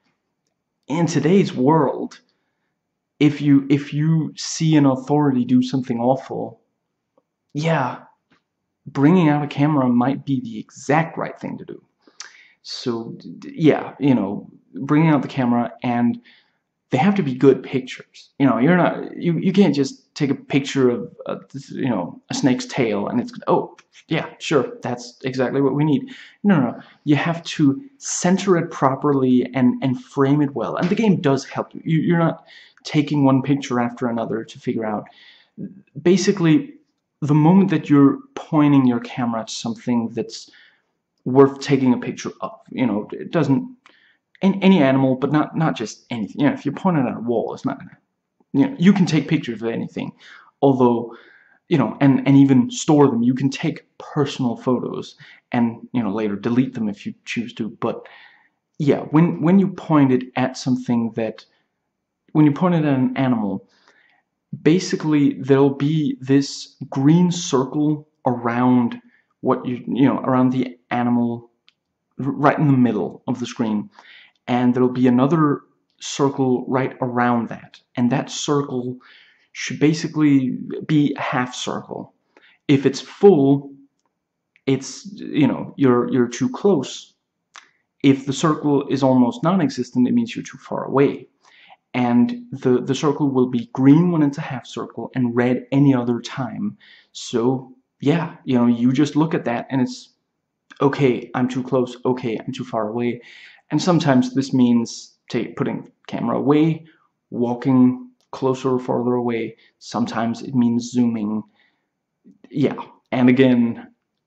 in today's world, if you if you see an authority do something awful, yeah, bringing out a camera might be the exact right thing to do. So yeah, you know bringing out the camera, and they have to be good pictures. You know, you're not you you can't just take a picture of a, you know a snake's tail and it's, oh yeah, sure, that's exactly what we need. No, no, no. You have to center it properly and and frame it well. And the game does help you. you you're not taking one picture after another to figure out. Basically, the moment that you're pointing your camera at something that's worth taking a picture of, you know, it doesn't. Any animal, but not not just anything. You know, if you're pointing at a wall, it's not gonna. You know, you can take pictures of anything, although, you know, and and even store them. You can take personal photos and, you know later delete them if you choose to. But yeah, when when you point it at something that, when you point it at an animal, basically there'll be this green circle around what you you know around the animal, right in the middle of the screen. And there'll be another circle right around that, and that circle should basically be a half circle. If it's full, it's, you know you're you're too close. If the circle is almost non-existent, it means you're too far away. And the the circle will be green when it's a half circle and red any other time. So yeah, you know you just look at that and it's, okay, I'm too close, okay, I'm too far away. And sometimes this means take, putting the camera away, walking closer or farther away. Sometimes it means zooming. Yeah, and again,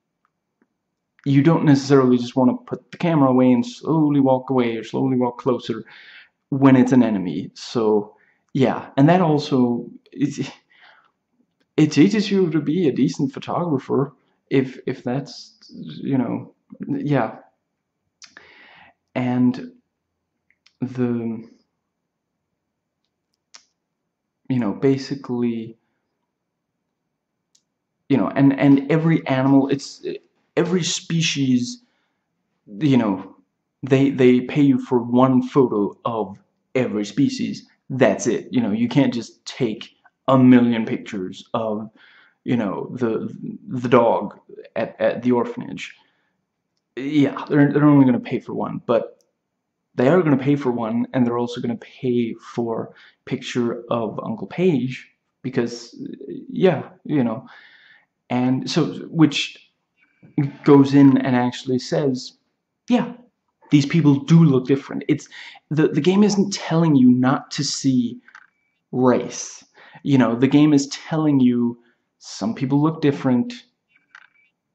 you don't necessarily just want to put the camera away and slowly walk away or slowly walk closer when it's an enemy. So yeah, and that also, it, it teaches you to be a decent photographer, if if that's, you know yeah. And the, you know basically, you know and and every animal, it's every species, you know they they pay you for one photo of every species. That's it. You know you can't just take a million pictures of, you know the the dog at, at the orphanage. Yeah, they're, they're only going to pay for one, but they are going to pay for one, and they're also going to pay for picture of Uncle Page, because yeah, you know and so, which goes in and actually says, yeah, these people do look different. It's the the game isn't telling you not to see race. You know the game is telling you some people look different.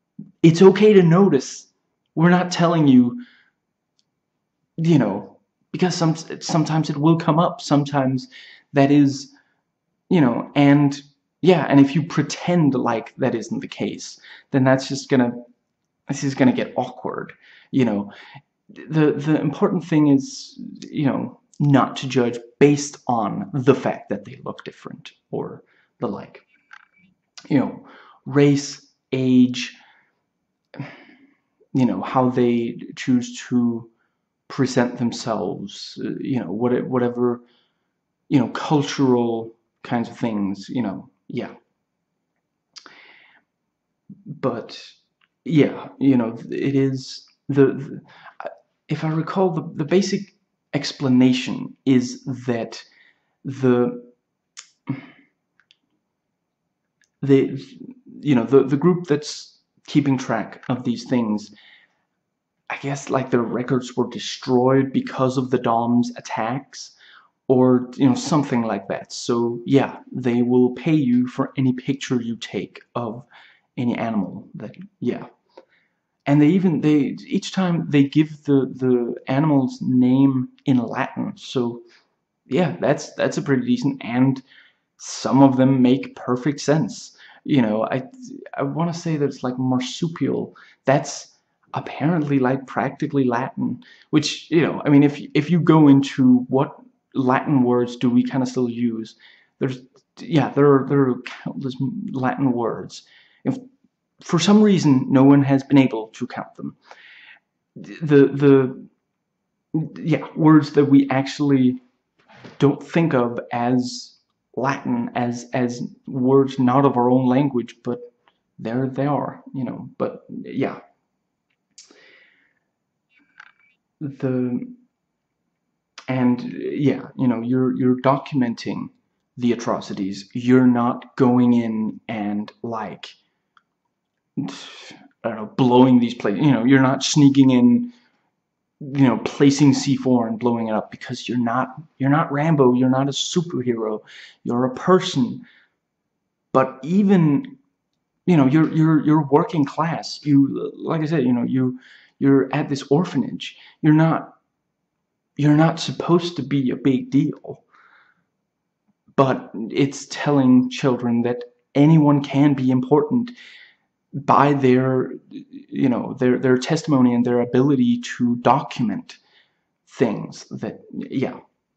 It's okay to notice. We're not telling you, you know because some sometimes it will come up. Sometimes that is, you know, and yeah, and if you pretend like that isn't the case, then that's just gonna this is gonna get awkward, you know. The the important thing is, you know, not to judge based on the fact that they look different or the like. You know, race, age, you know, how they choose to present themselves, uh, you know, what, whatever, you know, cultural kinds of things, you know, yeah. But yeah, you know, it is the, the if I recall, the, the basic explanation is that the the you know the the group that's keeping track of these things, I guess like their records were destroyed because of the Dom's attacks, or you know something like that. So yeah, they will pay you for any picture you take of any animal. That yeah, and they even they each time they give the the animal's name in Latin. So yeah, that's that's a pretty decent, and some of them make perfect sense. You know, I I want to say that it's like marsupial. That's apparently like practically Latin, which, you know, I mean, if if you go into what Latin words do we kind of still use, there's yeah, there are there are countless Latin words. If for some reason no one has been able to count them, the the yeah, words that we actually don't think of as Latin, as as words not of our own language, but there they are, you know. But yeah, the and yeah, you know, you're you're documenting the atrocities. You're not going in and like I don't know, blowing these places. You know, you're not sneaking in, you know, placing C four and blowing it up, because you're not you're not Rambo. You're not a superhero. You're a person. But even, you know, you're you're you're working class. You, like I said, you know, you you're at this orphanage. You're not you're not supposed to be a big deal. But it's telling children that anyone can be important by their, you know, their their testimony and their ability to document things. That yeah,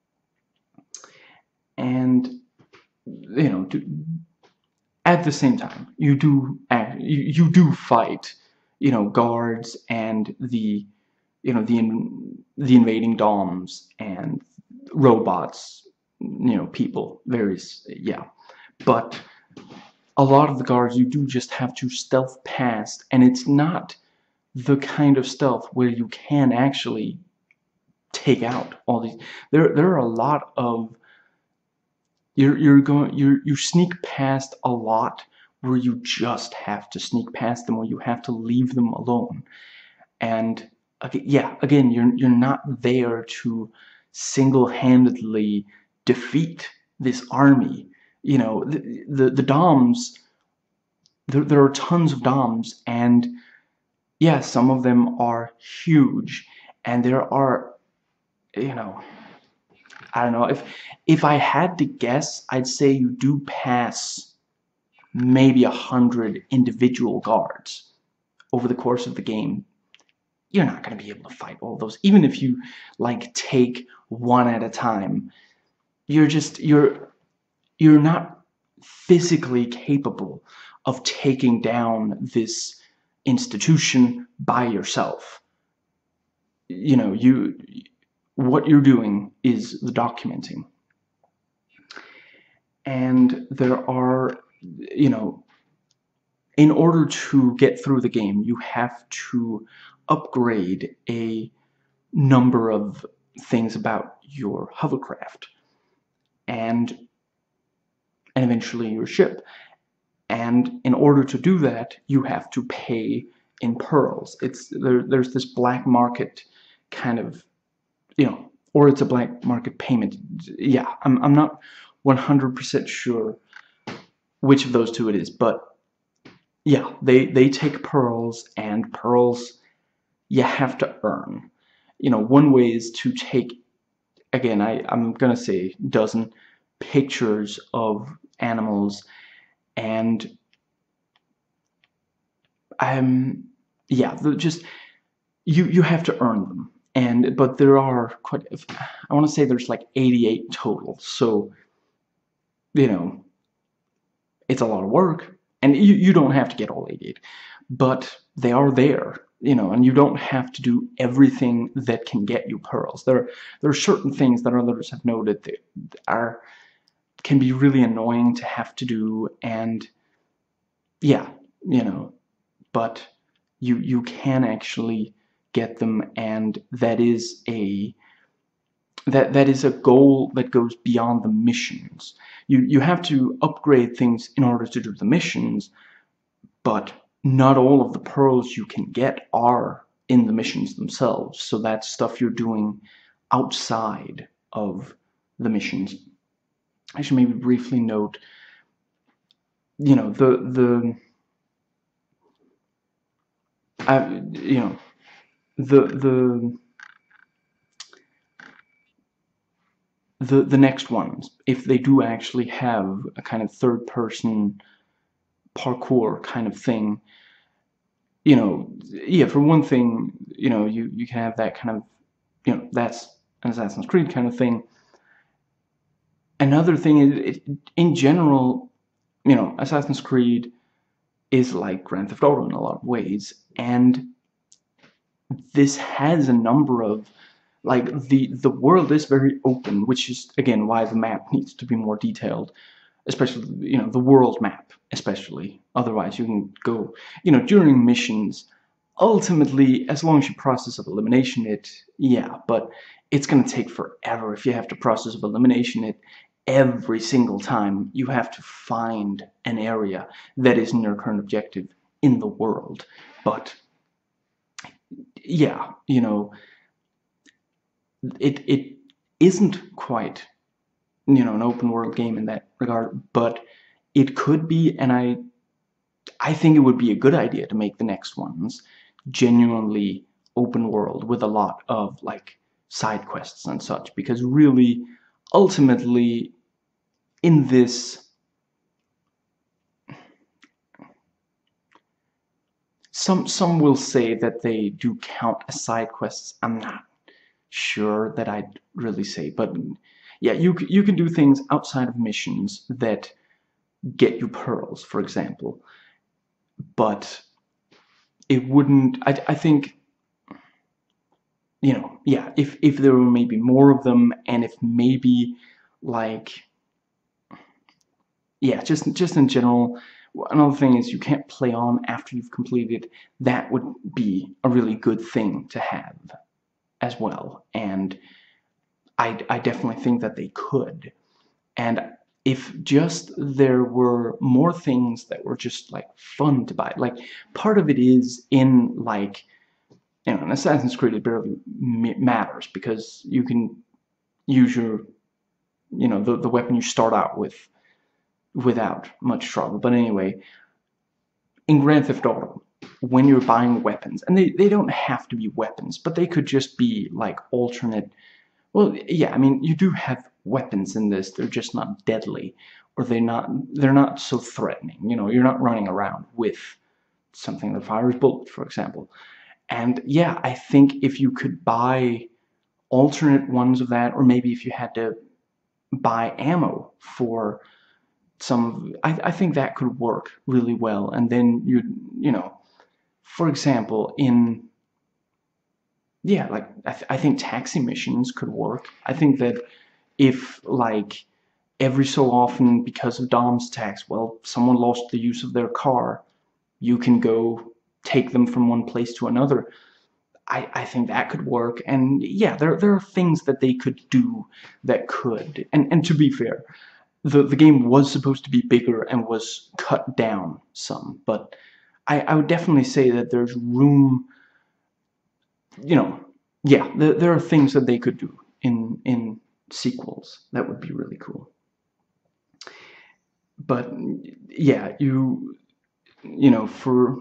and you know, to, at the same time, you do act, you, you do fight, you know, guards and the, you know, the the invading doms and robots, you know, people, various, yeah. But a lot of the guards you do just have to stealth past, and it's not the kind of stealth where you can actually take out all these. There there are a lot of You're you're going you you sneak past a lot where you just have to sneak past them, where you have to leave them alone. And again, yeah, again, you're you're not there to single-handedly defeat this army. You know, the the, the Doms. There there are tons of Doms, and yeah, some of them are huge, and there are, you know. I don't know, if if I had to guess, I'd say you do pass maybe a hundred individual guards over the course of the game. You're not going to be able to fight all those, even if you like take one at a time. You're just you're you're not physically capable of taking down this institution by yourself. You know, you what you're doing is the documenting. And there are, you know, in order to get through the game, you have to upgrade a number of things about your hovercraft and and eventually your ship. And in order to do that, you have to pay in pearls. It's there, there's this black market kind of, you know, or it's a black market payment. Yeah, I'm I'm not one hundred percent sure which of those two it is, but yeah, they they take pearls, and pearls you have to earn. You know, one way is to take again, I, I'm gonna say dozen pictures of animals, and um yeah, just you you have to earn them. And but there are quite, I want to say there's like eighty-eight total, so you know it's a lot of work, and you, you don't have to get all eighty-eight, but they are there, you know, and you don't have to do everything that can get you pearls. There, there are certain things that others have noted that are can be really annoying to have to do, and yeah, you know, but you you can actually get them, and that is a that that is a goal that goes beyond the missions. You you have to upgrade things in order to do the missions, but not all of the pearls you can get are in the missions themselves. So that's stuff you're doing outside of the missions. I should maybe briefly note, you know, the the I, you know the the the the next ones, if they do actually have a kind of third person parkour kind of thing, you know, yeah, for one thing, you know, you you can have that kind of, you know, that's an Assassin's Creed kind of thing. Another thing is, it, in general, you know, Assassin's Creed is like Grand Theft Auto in a lot of ways, and this has a number of, like, the the world is very open, which is again why the map needs to be more detailed, especially, you know, the world map especially. Otherwise you can go, you know, during missions, ultimately, as long as you process of elimination it, yeah, but it's going to take forever if you have to process of elimination it every single time you have to find an area that isn't your current objective in the world. But yeah, you know, it it isn't quite, you know, an open world game in that regard, but it could be, and I I think it would be a good idea to make the next ones genuinely open world with a lot of like side quests and such, because really ultimately in this, some some will say that they do count as side quests. I'm not sure that I'd really say, but yeah, you you can do things outside of missions that get you pearls, for example, but it wouldn't, I, I think, you know, yeah, if, if there were maybe more of them, and if maybe, like, yeah, just, just in general, another thing is you can't play on after you've completed, that would be a really good thing to have as well, and I, I definitely think that they could, and if just there were more things that were just, like, fun to buy, like, part of it is in, like, you know, in Assassin's Creed it barely matters, because you can use your, you know, the, the weapon you start out with without much trouble. But anyway, in Grand Theft Auto, when you're buying weapons, and they, they don't have to be weapons, but they could just be, like, alternate, well, yeah, I mean, you do have weapons in this, they're just not deadly, or they're not, they're not so threatening, you know, you're not running around with something that fires bullets, for example. And yeah, I think if you could buy alternate ones of that, or maybe if you had to buy ammo for some, I, I think that could work really well. And then you, you know, for example, in, yeah, like, I, th I think taxi missions could work. I think that if, like, every so often, because of Dom's tax, well, someone lost the use of their car, you can go take them from one place to another. I, I think that could work, and yeah, there, there are things that they could do that could, and, and to be fair, the, the game was supposed to be bigger and was cut down some, but I, I would definitely say that there's room, you know, yeah, there, there are things that they could do in, in sequels that would be really cool. But yeah, you, you know, for,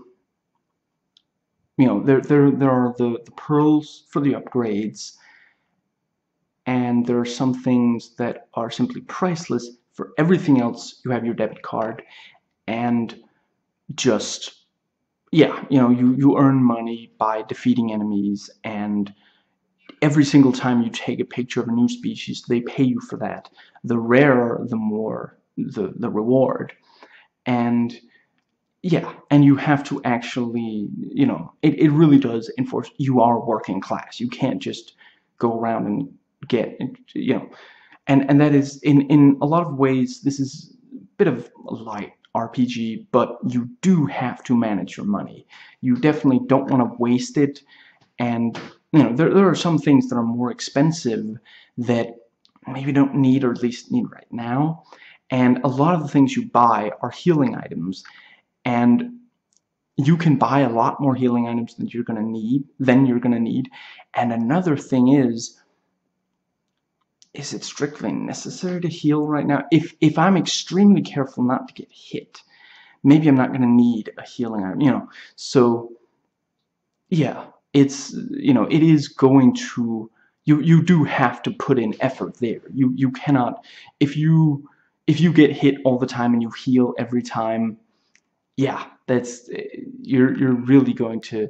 you know, there there there are the, the pearls for the upgrades, and there are some things that are simply priceless. For everything else, you have your debit card, and just, yeah, you know, you, you earn money by defeating enemies, and every single time you take a picture of a new species, they pay you for that. The rarer, the more the, the reward. And yeah, and you have to actually, you know, it, it really does enforce you are working class. You can't just go around and get, you know, and, and that is, in, in a lot of ways, this is a bit of a light R P G, but you do have to manage your money. You definitely don't want to waste it, and you know, there, there are some things that are more expensive that maybe don't need, or at least need right now, and a lot of the things you buy are healing items, and you can buy a lot more healing items than you're going to need, than you're going to need, and another thing is, is it strictly necessary to heal right now? If, if I'm extremely careful not to get hit, maybe I'm not going to need a healing item, you know, so, yeah. It's, you know, it is going to, you you do have to put in effort there. You you cannot, if you if you get hit all the time and you heal every time, yeah, that's, you're you're really going to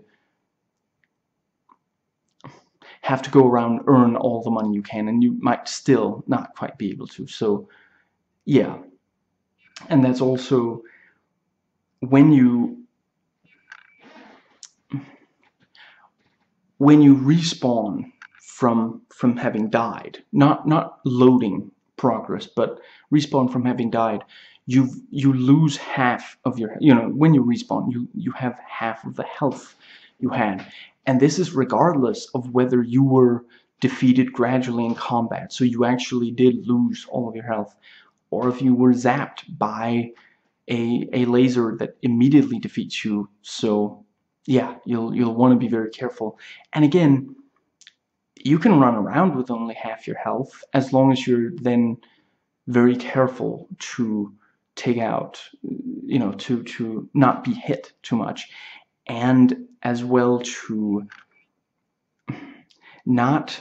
have to go around and earn all the money you can, and you might still not quite be able to. So yeah, and that's also when you when you respawn from from having died, not not loading progress, but respawn from having died, you you lose half of your, you know, when you respawn, you you have half of the health you had, and this is regardless of whether you were defeated gradually in combat, so you actually did lose all of your health, or if you were zapped by a a laser that immediately defeats you. So yeah, you'll you'll want to be very careful. And again, you can run around with only half your health as long as you're then very careful to take out, you know, to to not be hit too much, and as well to not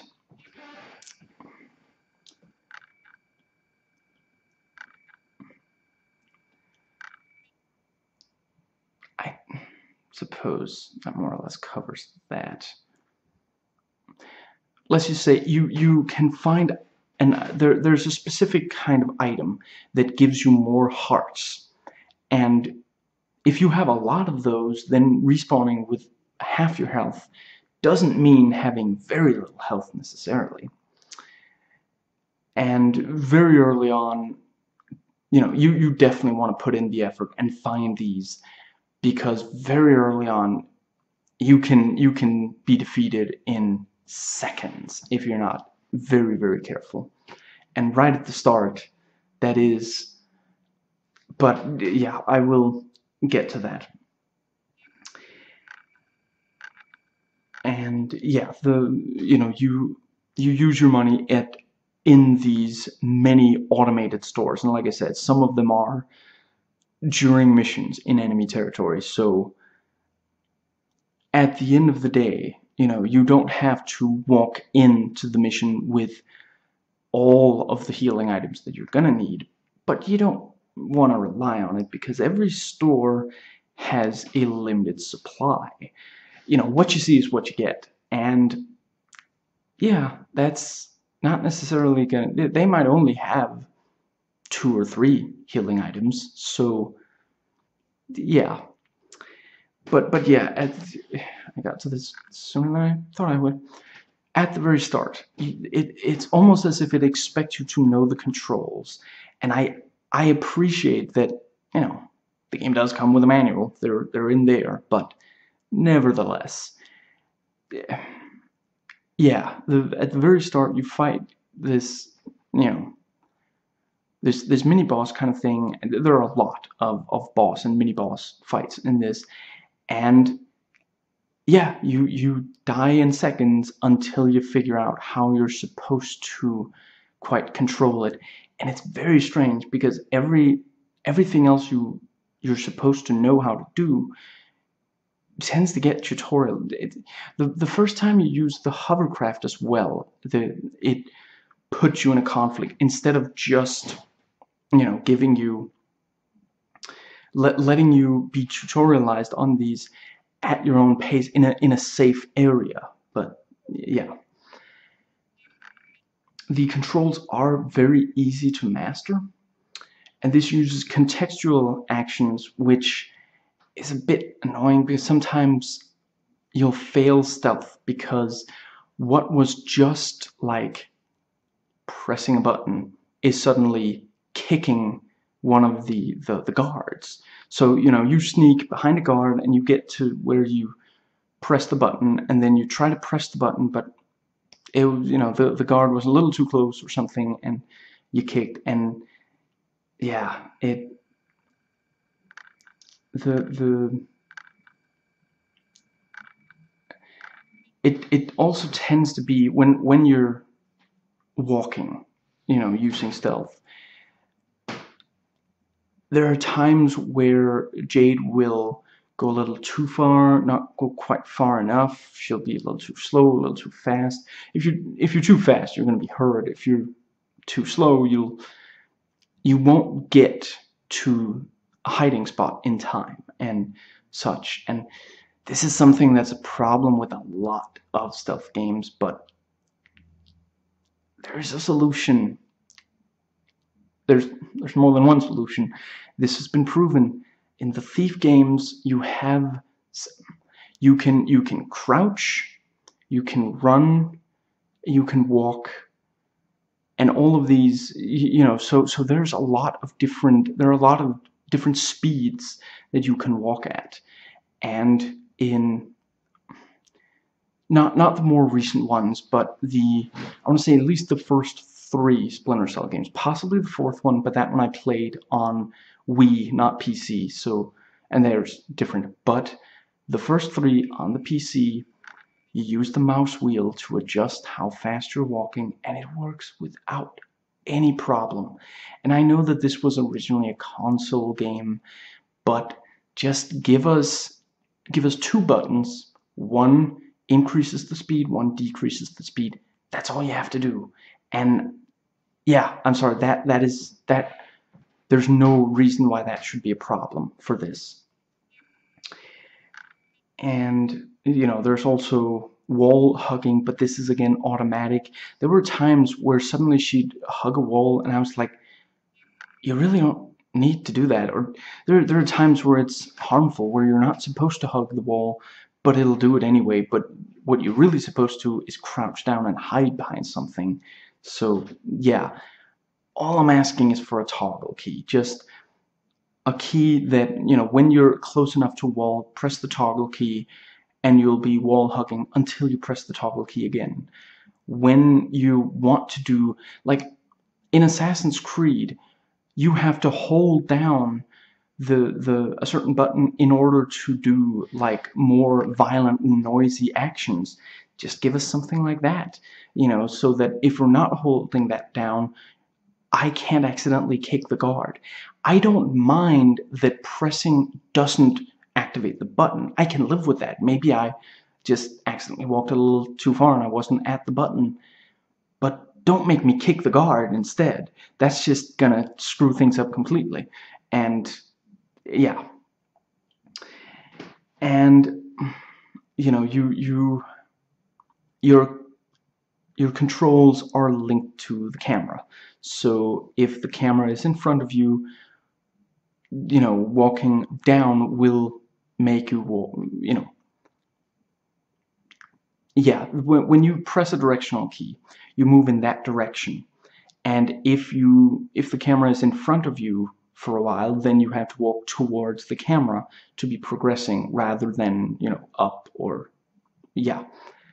I suppose that more or less covers that. Let's just say you you can find, and there there's a specific kind of item that gives you more hearts, and if you have a lot of those, then respawning with half your health doesn't mean having very little health necessarily. And very early on, you know, you you definitely want to put in the effort and find these, because very early on you can you can be defeated in seconds if you're not very very careful, and right at the start that is, but yeah, I will get to that. And yeah, the you know you you use your money at in these many automated stores, and like I said, some of them are during missions in enemy territory, so at the end of the day, you know, you don't have to walk into the mission with all of the healing items that you're gonna need, but you don't want to rely on it because every store has a limited supply. You know, what you see is what you get, and yeah, that's not necessarily gonna, they might only have two or three healing items, so yeah. But but yeah, at, I got to this sooner than I thought I would. At the very start, it, it's almost as if it expects you to know the controls, and I I appreciate that, you know, the game does come with a manual. They're they're in there, but nevertheless, yeah, the, at the very start you fight this, you know, this this mini boss kind of thing. There are a lot of of boss and mini boss fights in this. And yeah, you you die in seconds until you figure out how you're supposed to quite control it, and it's very strange because every everything else you you're supposed to know how to do tends to get tutorial. It, the the first time you use the hovercraft as well, the it put you in a conflict instead of just, you know, giving you, let, letting you be tutorialized on these at your own pace in a in a safe area. But yeah, the controls are very easy to master, and this uses contextual actions, which is a bit annoying because sometimes you'll fail stealth because what was just like pressing a button is suddenly kicking one of the, the, the guards. So, you know, you sneak behind a guard and you get to where you press the button, and then you try to press the button, but it was, you know, the, the guard was a little too close or something, and you kicked, and yeah, it, the, the, it, it also tends to be when, when you're walking, you know, using stealth, there are times where Jade will go a little too far, not go quite far enough. She'll be a little too slow, a little too fast. If you if you're too fast, you're going to be hurt. If you're too slow, you'll you won't get to a hiding spot in time and such. And this is something that's a problem with a lot of stealth games, but there's a solution. There's there's more than one solution. This has been proven in the Thief games. You have you can you can crouch, you can run, you can walk, and all of these, you know, so so there's a lot of different there are a lot of different speeds that you can walk at. And in not not the more recent ones, but the I want to say at least the first three Splinter Cell games, possibly the fourth one, but that one I played on Wii, not P C, so, and there's different, but the first three on the P C, you use the mouse wheel to adjust how fast you're walking, and it works without any problem. And I know that this was originally a console game, but just give us give us two buttons. One increases the speed, one decreases the speed. That's all you have to do. And yeah, I'm sorry, that that is that there's no reason why that should be a problem for this. And you know, there's also wall hugging, but this is again automatic. There were times where suddenly she'd hug a wall and I was like, you really don't need to do that. Or there, there are times where it's harmful, where you're not supposed to hug the wall, but it'll do it anyway. But what you're really supposed to is crouch down and hide behind something. So yeah, all I'm asking is for a toggle key. Just a key that, you know, when you're close enough to a wall, press the toggle key and you'll be wall hugging until you press the toggle key again. When you want to do, like in Assassin's Creed, you have to hold down the the a certain button in order to do like more violent, noisy actions. Just give us something like that, you know, so that if we're not holding that down, I can't accidentally kick the guard. I don't mind that pressing doesn't activate the button. I can live with that. Maybe I just accidentally walked a little too far and I wasn't at the button. But don't make me kick the guard instead. That's just gonna screw things up completely. And yeah. And you know, you you your your controls are linked to the camera. So if the camera is in front of you, you know, walking down will make you walk, you know. Yeah, when, when you press a directional key, you move in that direction. And if you if the camera is in front of you for a while, then you have to walk towards the camera to be progressing rather than, you know, up or yeah.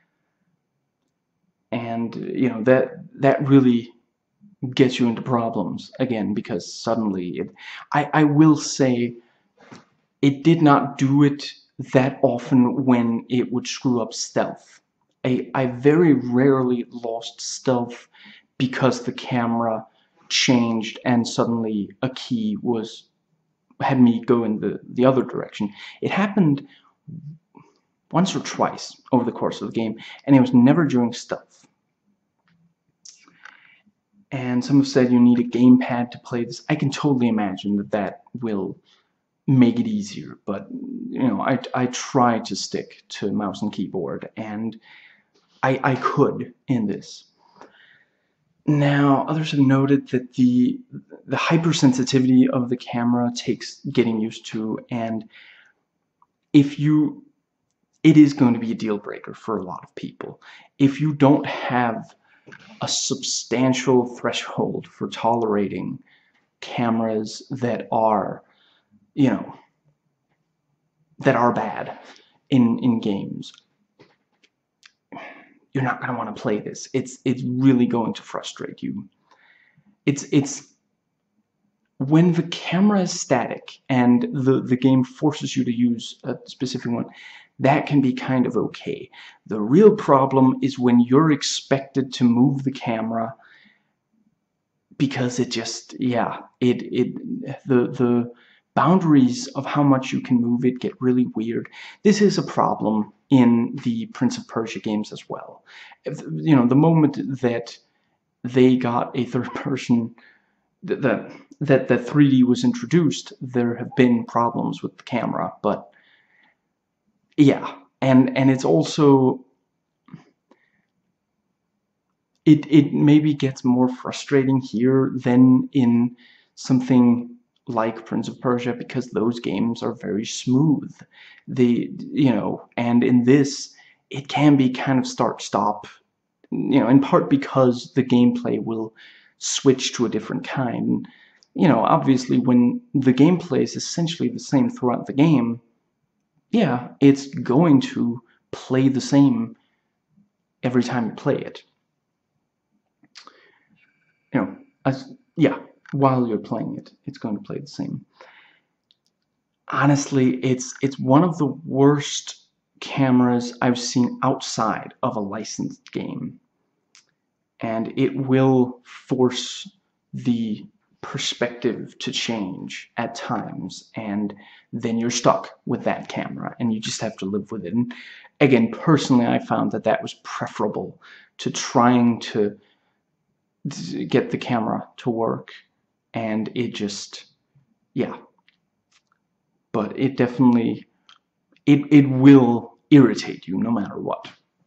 And you know, that that really gets you into problems again, because suddenly it, I, I will say it did not do it that often when it would screw up stealth. I, I very rarely lost stealth because the camera changed and suddenly a key was had me go in the, the other direction. It happened once or twice over the course of the game, and it was never during stealth. And some have said you need a gamepad to play this. I can totally imagine that that will make it easier, but you know, I, I try to stick to mouse and keyboard, and I, I could in this. Now, others have noted that the the hypersensitivity of the camera takes getting used to, and if you, it is going to be a deal breaker for a lot of people. If you don't have a substantial threshold for tolerating cameras that are, you know, that are bad in in games, you're not going to want to play this. It's it's really going to frustrate you. It's it's when the camera is static and the the game forces you to use a specific one, that can be kind of okay. The real problem is when you're expected to move the camera, because it just, yeah, it it the the boundaries of how much you can move it get really weird. This is a problem in the Prince of Persia games as well. If, you know, the moment that they got a third person, that that that three D was introduced, there have been problems with the camera. But yeah, and and it's also, it it maybe gets more frustrating here than in something like Prince of Persia, because those games are very smooth. They, you know, and in this, it can be kind of start-stop, you know, in part because the gameplay will switch to a different kind. You know, obviously, when the gameplay is essentially the same throughout the game, yeah, it's going to play the same every time you play it. You know, as, yeah, while you're playing it, it's going to play the same. Honestly, it's it's one of the worst cameras I've seen outside of a licensed game, and it will force the perspective to change at times, and then you're stuck with that camera and you just have to live with it. And again, personally, I found that that was preferable to trying to get the camera to work, and it just, yeah, but it definitely, it, it will irritate you no matter what.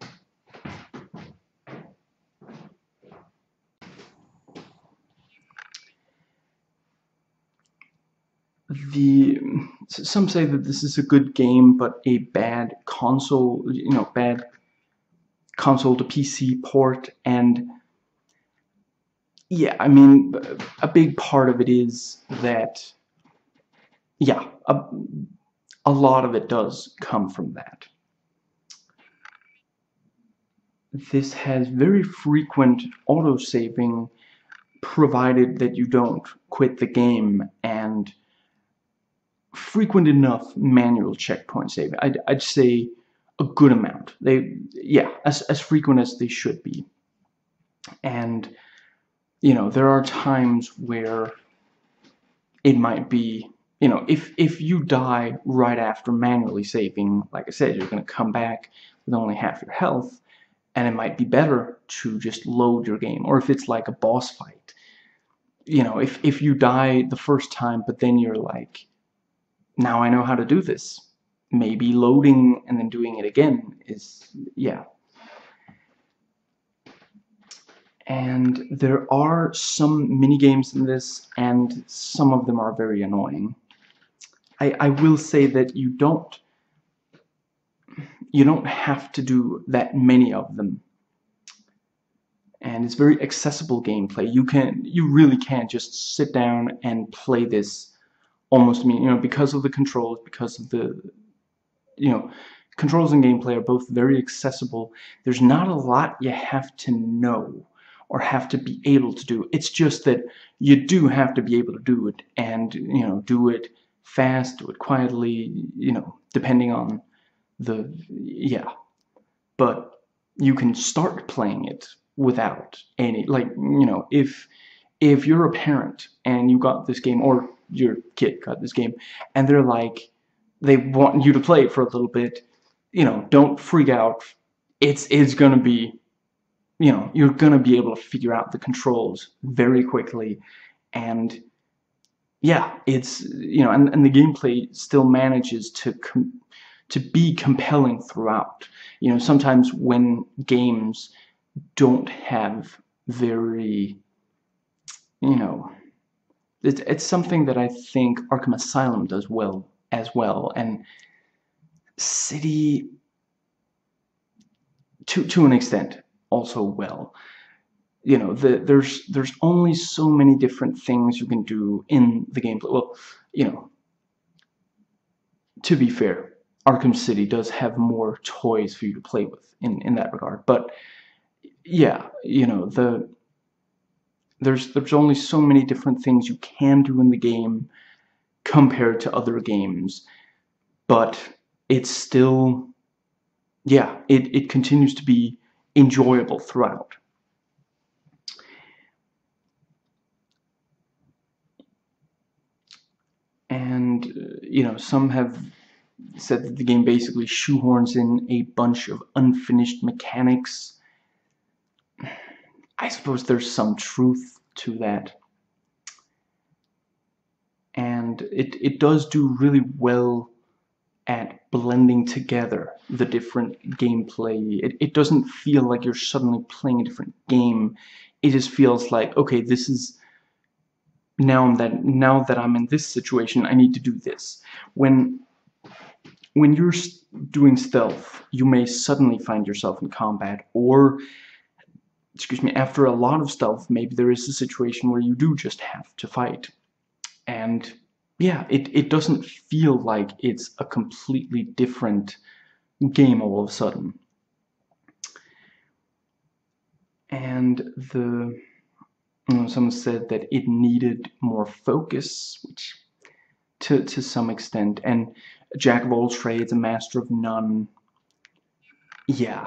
The some say that this is a good game, but a bad console, you know, bad console to P C port. And yeah, I mean, a big part of it is that, yeah, a, a lot of it does come from that. This has very frequent autosaving, provided that you don't quit the game, and frequent enough manual checkpoint saving. I'd, I'd say a good amount. They, yeah, as, as frequent as they should be. And, you know, there are times where it might be, you know, if, if you die right after manually saving, like I said, you're going to come back with only half your health, and it might be better to just load your game. Or if it's like a boss fight, you know, if, if you die the first time, but then you're like, now I know how to do this, maybe loading and then doing it again is, yeah. And there are some mini games in this, and some of them are very annoying. I, I will say that you don't you don't have to do that many of them, and it's very accessible gameplay. You can you really can just sit down and play this almost, you know, because of the controls, because of the, you know, controls and gameplay are both very accessible. There's not a lot you have to know or have to be able to do. It's just that you do have to be able to do it, and, you know, do it fast, do it quietly, you know, depending on the, yeah. But you can start playing it without any, like, you know, if if you're a parent and you got this game, or your kid got this game, and they're like, they want you to play it for a little bit, you know, don't freak out. It's it's gonna be you know, you're gonna be able to figure out the controls very quickly. And yeah, it's, you know, and, and the gameplay still manages to com to be compelling throughout. You know, sometimes when games don't have very, you know, it's, it's something that I think Arkham Asylum does well as well, and City to to an extent also well. You know, the, there's there's only so many different things you can do in the gameplay. Well, you know, to be fair, Arkham City does have more toys for you to play with in in that regard. But yeah, you know, the there's there's only so many different things you can do in the game compared to other games, but it's still, yeah, it, it continues to be enjoyable throughout. And, uh, you know, some have said that the game basically shoehorns in a bunch of unfinished mechanics. I suppose there's some truth to that. And it, it does do really well at blending together the different gameplay. It, it doesn't feel like you're suddenly playing a different game. It just feels like, okay, this is now that now that I'm in this situation, I need to do this. When when you're doing stealth, you may suddenly find yourself in combat, or excuse me, after a lot of stealth, maybe there is a situation where you do just have to fight. And yeah, it, it doesn't feel like it's a completely different game all of a sudden. And the, you know, someone said that it needed more focus, which to, to some extent, and a jack of all trades, a master of none. Yeah.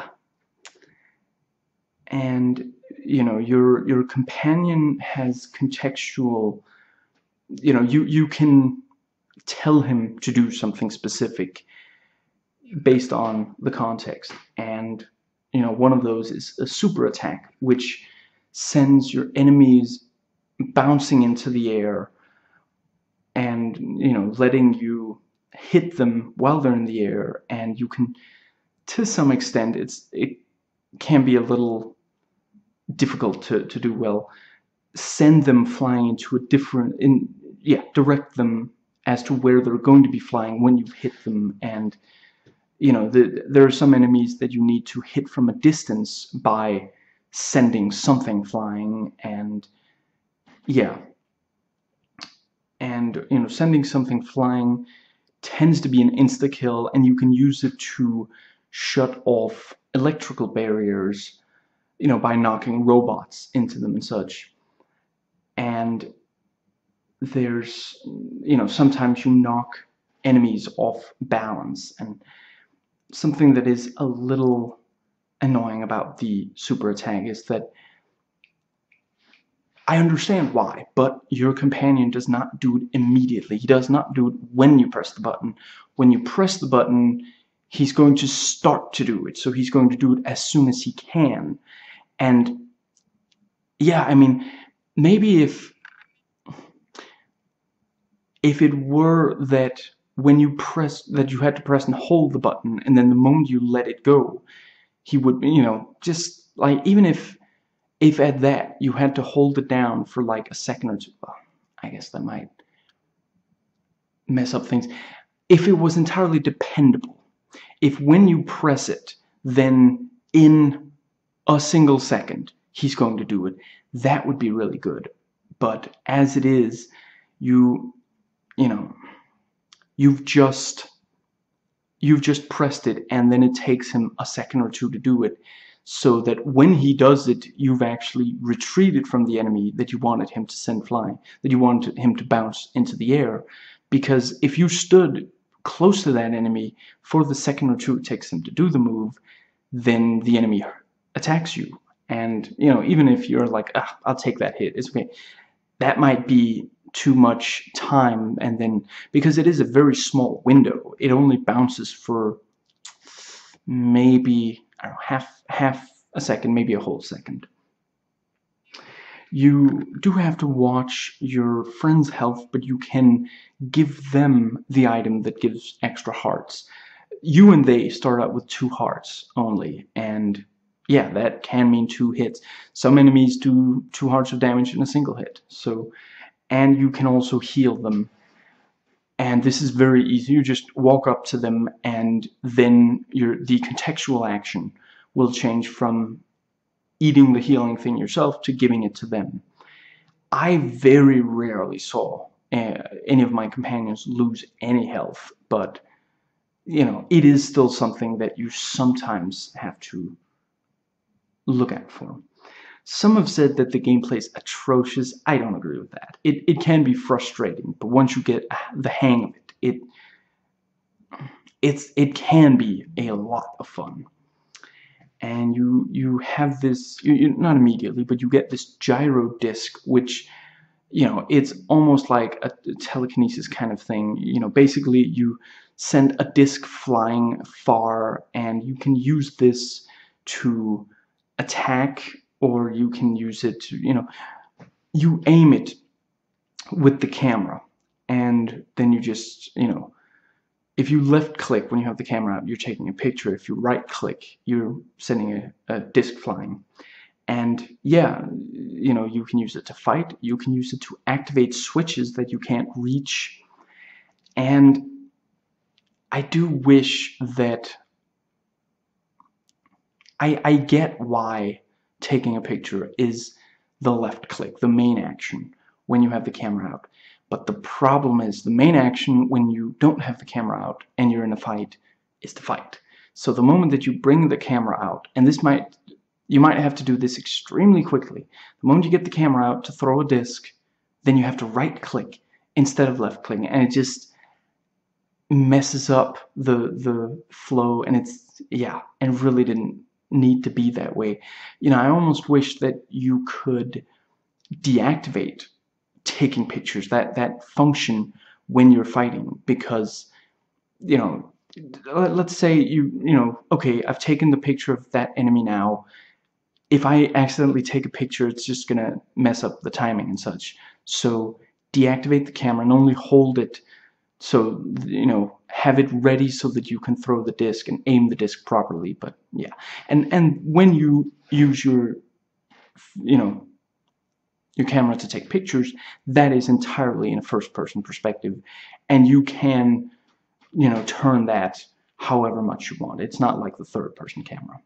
And, you know, your your companion has contextual, you know, you, you can tell him to do something specific based on the context. And, you know, one of those is a super attack, which sends your enemies bouncing into the air and, you know, letting you hit them while they're in the air. And you can, to some extent, it's it can be a little difficult to, to do well, send them flying into a different, in yeah, direct them as to where they're going to be flying when you hit them. And, you know, the, there are some enemies that you need to hit from a distance by sending something flying. And yeah, and, you know, sending something flying tends to be an insta-kill, and you can use it to shut off electrical barriers, you know, by knocking robots into them and such. And there's, you know, sometimes you knock enemies off balance. And something that is a little annoying about the super attack is that I understand why, but your companion does not do it immediately. He does not do it when you press the button. When you press the button, he's going to start to do it. So he's going to do it as soon as he can. And yeah, I mean, maybe if if it were that when you press, that you had to press and hold the button, and then the moment you let it go, he would, you know, just like, even if if at that you had to hold it down for like a second or two, well, I guess that might mess up things. If it was entirely dependable, if when you press it, then in a single second he's going to do it, that would be really good. But as it is, you you know, you've just you've just pressed it, and then it takes him a second or two to do it, so that when he does it, you've actually retreated from the enemy that you wanted him to send flying, that you wanted him to bounce into the air. Because if you stood close to that enemy for the second or two it takes him to do the move, then the enemy attacks you. And, you know, even if you're like, ah, I'll take that hit, it's okay, that might be too much time. And then, because it is a very small window, it only bounces for maybe, I don't know, half half a second, maybe a whole second. You do have to watch your friend's health, but you can give them the item that gives extra hearts. You and they start out with two hearts only, and yeah, that can mean two hits. Some enemies do two hearts of damage in a single hit. So, and you can also heal them. And this is very easy. You just walk up to them, and then your the contextual action will change from eating the healing thing yourself to giving it to them. I very rarely saw uh, any of my companions lose any health, but you know, it is still something that you sometimes have to look out for. Some have said that the gameplay is atrocious. I don't agree with that. It, it can be frustrating, but once you get the hang of it, it it's it can be a lot of fun. And you you have this, you, you, not immediately, but you get this gyro disc, which, you know, it's almost like a telekinesis kind of thing. You know, basically you send a disc flying far, and you can use this to attack, or you can use it to, you know, you aim it with the camera, and then you just, you know, if you left click when you have the camera out, you're taking a picture. If you right click, you're sending a, a disc flying. And yeah, you know, you can use it to fight, you can use it to activate switches that you can't reach. And I do wish that I, I get why taking a picture is the left click, the main action, when you have the camera out. But the problem is the main action when you don't have the camera out and you're in a fight is to fight. So the moment that you bring the camera out, and this might, you might have to do this extremely quickly. The moment you get the camera out to throw a disc, then you have to right click instead of left clicking, and it just messes up the the flow, and it's, yeah, and really didn't need to be that way. You know, I almost wish that you could deactivate taking pictures, that that function when you're fighting, because, you know, let's say you you know, okay, I've taken the picture of that enemy now. If I accidentally take a picture, it's just gonna mess up the timing and such. So deactivate the camera and only hold it, so, you know, have it ready so that you can throw the disc and aim the disc properly. But yeah, and and when you use your, you know, your camera to take pictures, that is entirely in a first-person perspective, and you can, you know, turn that however much you want. It's not like the third-person camera.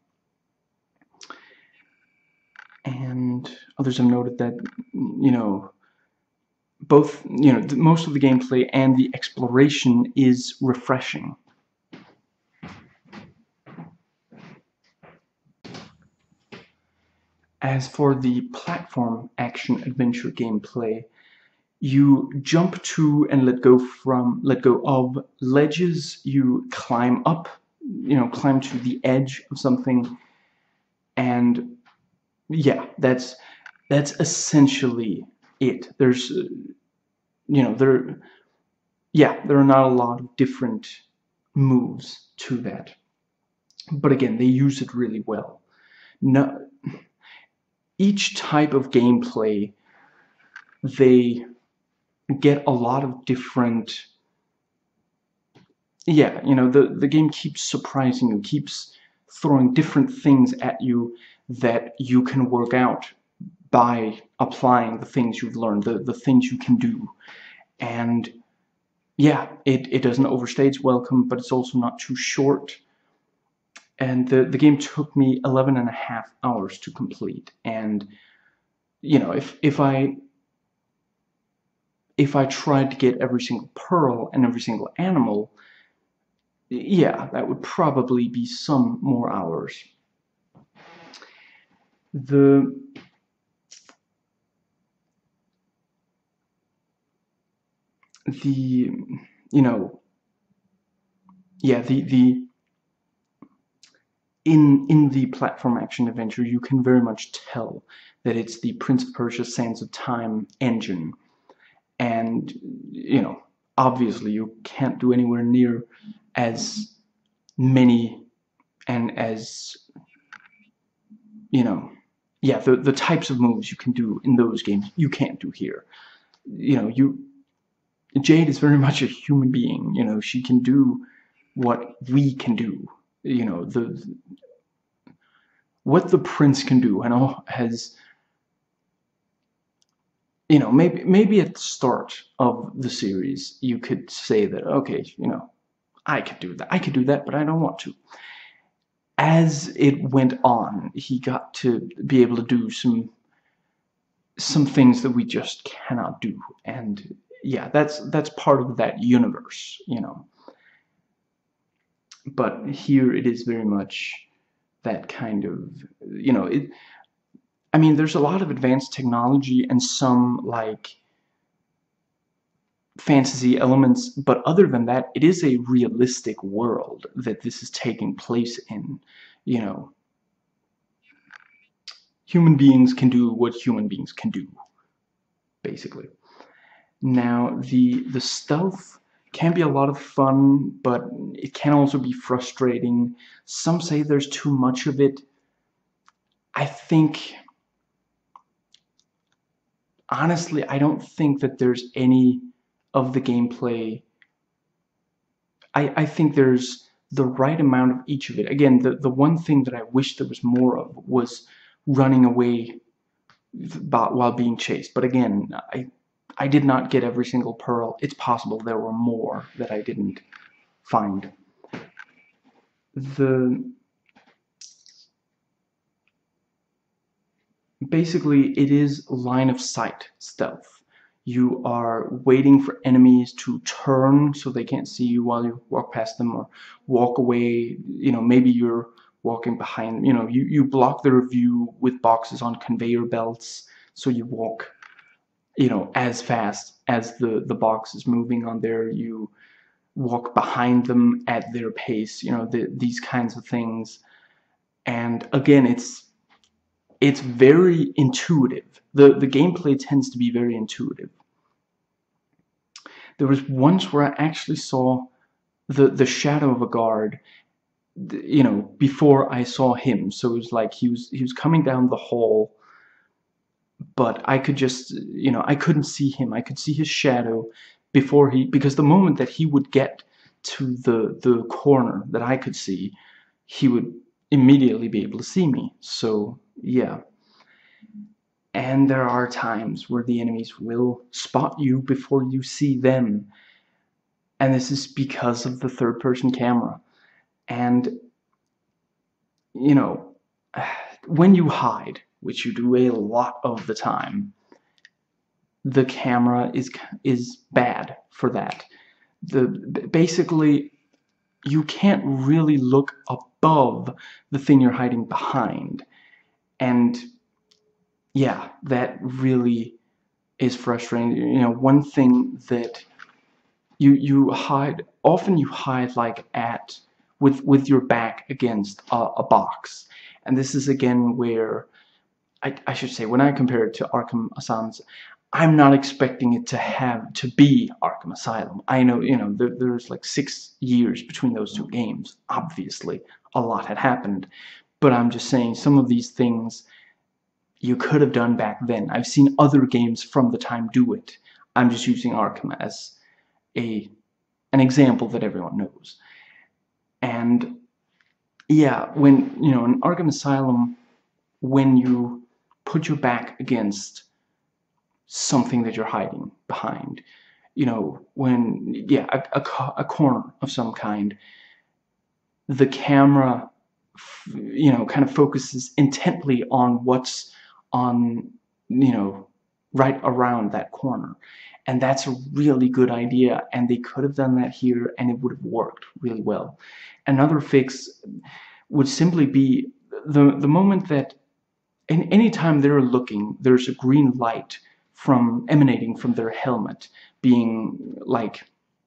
And others have noted that, you know, both, you know, most of the gameplay and the exploration is refreshing. As for the platform action adventure gameplay, you jump to and let go from, let go of ledges, you climb up, you know, climb to the edge of something, and yeah, that's that's essentially it. There's, uh, you know, there, yeah, there are not a lot of different moves to that, but again, they use it really well. No, each type of gameplay, they get a lot of different, yeah, you know, the, the game keeps surprising you, keeps throwing different things at you that you can work out by applying the things you've learned, the, the things you can do. And yeah, it, it doesn't overstay its welcome, but it's also not too short. And the, the game took me eleven and a half hours to complete. And, you know, if, if I if I tried to get every single pearl and every single animal, yeah, that would probably be some more hours. The the you know, yeah, the the in in the platform action adventure, you can very much tell that it's the Prince of Persia: Sands of Time engine. And, you know, obviously you can't do anywhere near as many and as you know, yeah, the, the types of moves you can do in those games, you can't do here. You know, you Jade is very much a human being. You know, she can do what we can do. You know, the what the prince can do, and all has, you know, maybe maybe at the start of the series you could say that, okay, you know, I could do that, I could do that, but I don't want to. As it went on, he got to be able to do some some things that we just cannot do, and yeah, that's that's part of that universe, you know. But here it is very much that kind of, you know, it. I mean, there's a lot of advanced technology and some like fantasy elements, but other than that, it is a realistic world that this is taking place in. You know, human beings can do what human beings can do, basically. Now, the the stealth can be a lot of fun, but it can also be frustrating. Some say there's too much of it. I think, honestly, I don't think that there's any of the gameplay. I, I think there's the right amount of each of it. Again, the, the one thing that I wish there was more of was running away while being chased. But again, I I did not get every single pearl. It's possible there were more that I didn't find. The basically it is line of sight stealth. You are waiting for enemies to turn so they can't see you while you walk past them, or walk away. You know, maybe you're walking behind them. You know, you, you block their view with boxes on conveyor belts, so you walk, you know, as fast as the, the box is moving on there. You walk behind them at their pace, you know, the, these kinds of things. And again, it's it's very intuitive. The, the gameplay tends to be very intuitive. There was once where I actually saw the, the shadow of a guard, you know, before I saw him. So it was like he was, he was coming down the hall, but I could just, you know, I couldn't see him. I could see his shadow before he, because the moment that he would get to the, the corner that I could see, he would immediately be able to see me. So, yeah. And there are times where the enemies will spot you before you see them. And this is because of the third-person camera. And, you know, when you hide, which you do a lot of the time, the camera is is bad for that. The basically, you can't really look above the thing you're hiding behind, and yeah, that really is frustrating. You know, one thing that you you hide often you hide like at with with your back against a, a box, and this is again where I, I should say, when I compare it to Arkham Asylum, I'm not expecting it to have to be Arkham Asylum. I know, you know, there, there's like six years between those two games. Obviously, a lot had happened, but I'm just saying some of these things you could have done back then. I've seen other games from the time do it. I'm just using Arkham as a an example that everyone knows. And yeah, when, you know, in Arkham Asylum, when you put your back against something that you're hiding behind, you know, when, yeah, a, a, a corner of some kind, the camera, you know, kind of focuses intently on what's on, you know, right around that corner. And that's a really good idea, and they could have done that here, and it would have worked really well. Another fix would simply be the, the moment that in any time they're looking, there's a green light from emanating from their helmet, being like,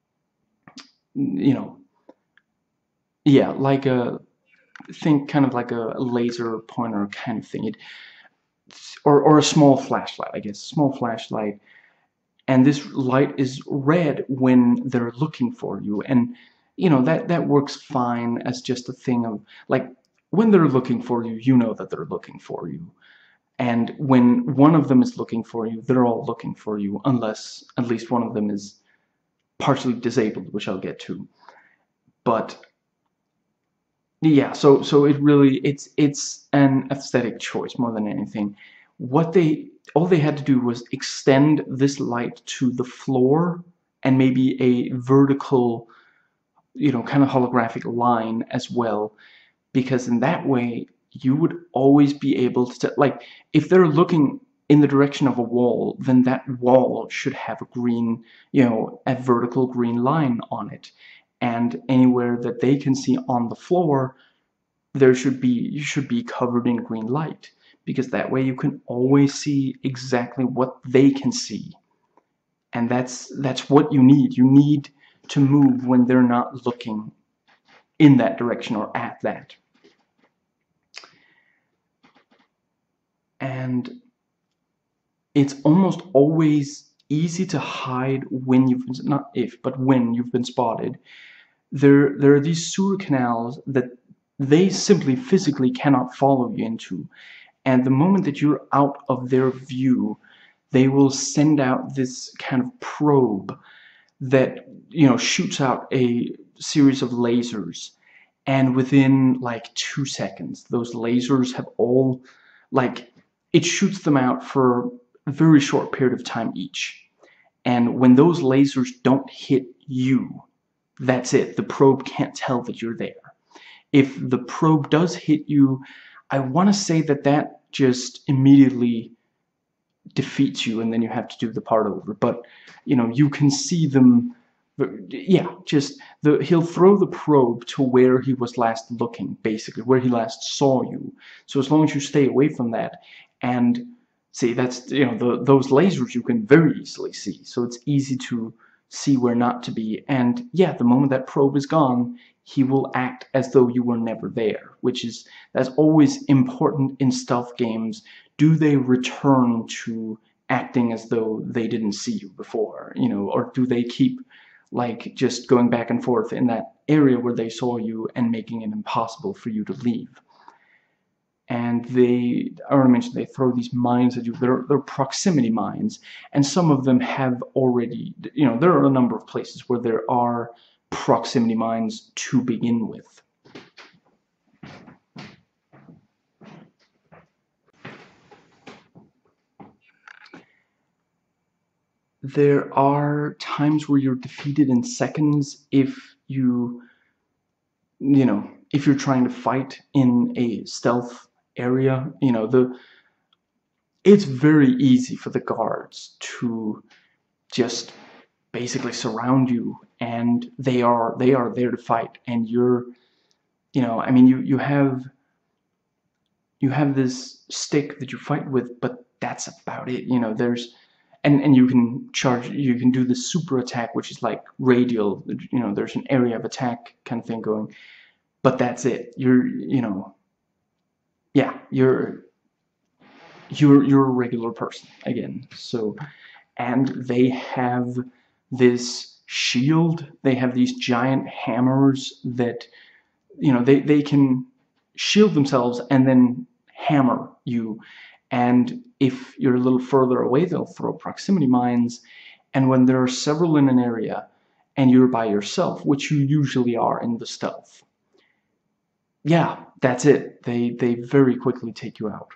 you know, yeah, like a, think kind of like a laser pointer kind of thing. It, or, or a small flashlight, I guess, small flashlight. And this light is red when they're looking for you. And, you know, that, that works fine as just a thing of, like, when they're looking for you, you know that they're looking for you. And when one of them is looking for you, they're all looking for you, unless at least one of them is partially disabled, which I'll get to. But yeah, so so it really it's it's an aesthetic choice more than anything. What they all they had to do was extend this light to the floor and maybe a vertical, you know, kind of holographic line as well, because in that way you would always be able to, like, if they're looking in the direction of a wall, then that wall should have a green, you know, a vertical green line on it. And anywhere that they can see on the floor, there should be, you should be covered in green light, because that way you can always see exactly what they can see. And that's that's what you need. You need to move when they're not looking in that direction or at that. And it's almost always easy to hide when you've been, not if, but when you've been spotted. There, there are these sewer canals that they simply physically cannot follow you into. And the moment that you're out of their view, they will send out this kind of probe that, you know, shoots out a series of lasers. And within like two seconds, those lasers have all, like, it shoots them out for a very short period of time each. And when those lasers don't hit you, that's it. The probe can't tell that you're there. If the probe does hit you, I want to say that that just immediately defeats you, and then you have to do the part over. But, you know, you can see them. Yeah, just the he'll throw the probe to where he was last looking, basically, where he last saw you. So as long as you stay away from that, and see, that's, you know, the those lasers you can very easily see. So it's easy to see where not to be. And yeah, the moment that probe is gone, he will act as though you were never there, which is, that's always important in stealth games. Do they return to acting as though they didn't see you before, you know, or do they keep, like, just going back and forth in that area where they saw you and making it impossible for you to leave? And they, I already mentioned, they throw these mines at you. They're, they're proximity mines, and some of them have already, you know, there are a number of places where there are proximity mines to begin with. There are times where you're defeated in seconds if you, you know, if you're trying to fight in a stealth area. You know, the it's very easy for the guards to just basically surround you, and they are they are there to fight, and you're, you know, I mean, you you have you have this stick that you fight with, but that's about it. You know, there's and and you can charge, you can do the super attack, which is like radial, you know, there's an area of attack kind of thing going, but that's it. You're, you know, yeah, you're you're you're a regular person again. So, and they have this shield, they have these giant hammers that, you know, they they can shield themselves and then hammer you. And if you're a little further away, they'll throw proximity mines. And when there are several in an area and you're by yourself, which you usually are in the stealth, yeah, that's it. They they very quickly take you out.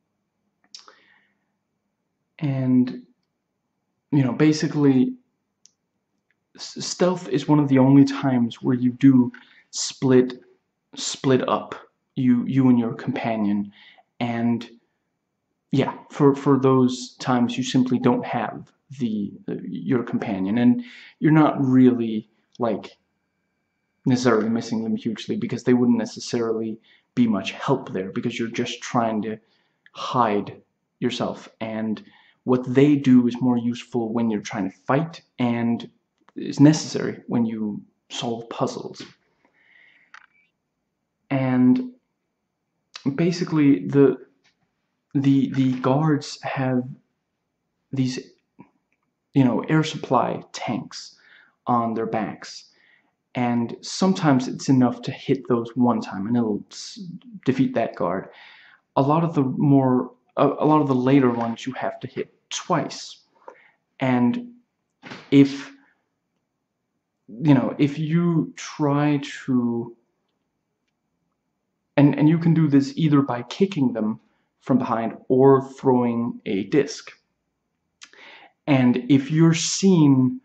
And, you know, basically, stealth is one of the only times where you do split split up, you you and your companion. And yeah, for for those times you simply don't have the uh, your companion, and you're not really, like, necessarily missing them hugely, because they wouldn't necessarily be much help there, because you're just trying to hide yourself. And what they do is more useful when you're trying to fight, and is necessary when you solve puzzles. And basically, the the the guards have these, you know, air supply tanks on their backs, and sometimes it's enough to hit those one time and it'll defeat that guard. A lot of the more a, a lot of the later ones you have to hit twice, and if you know if you try to and and you can do this either by kicking them from behind or throwing a disc. And if you're seen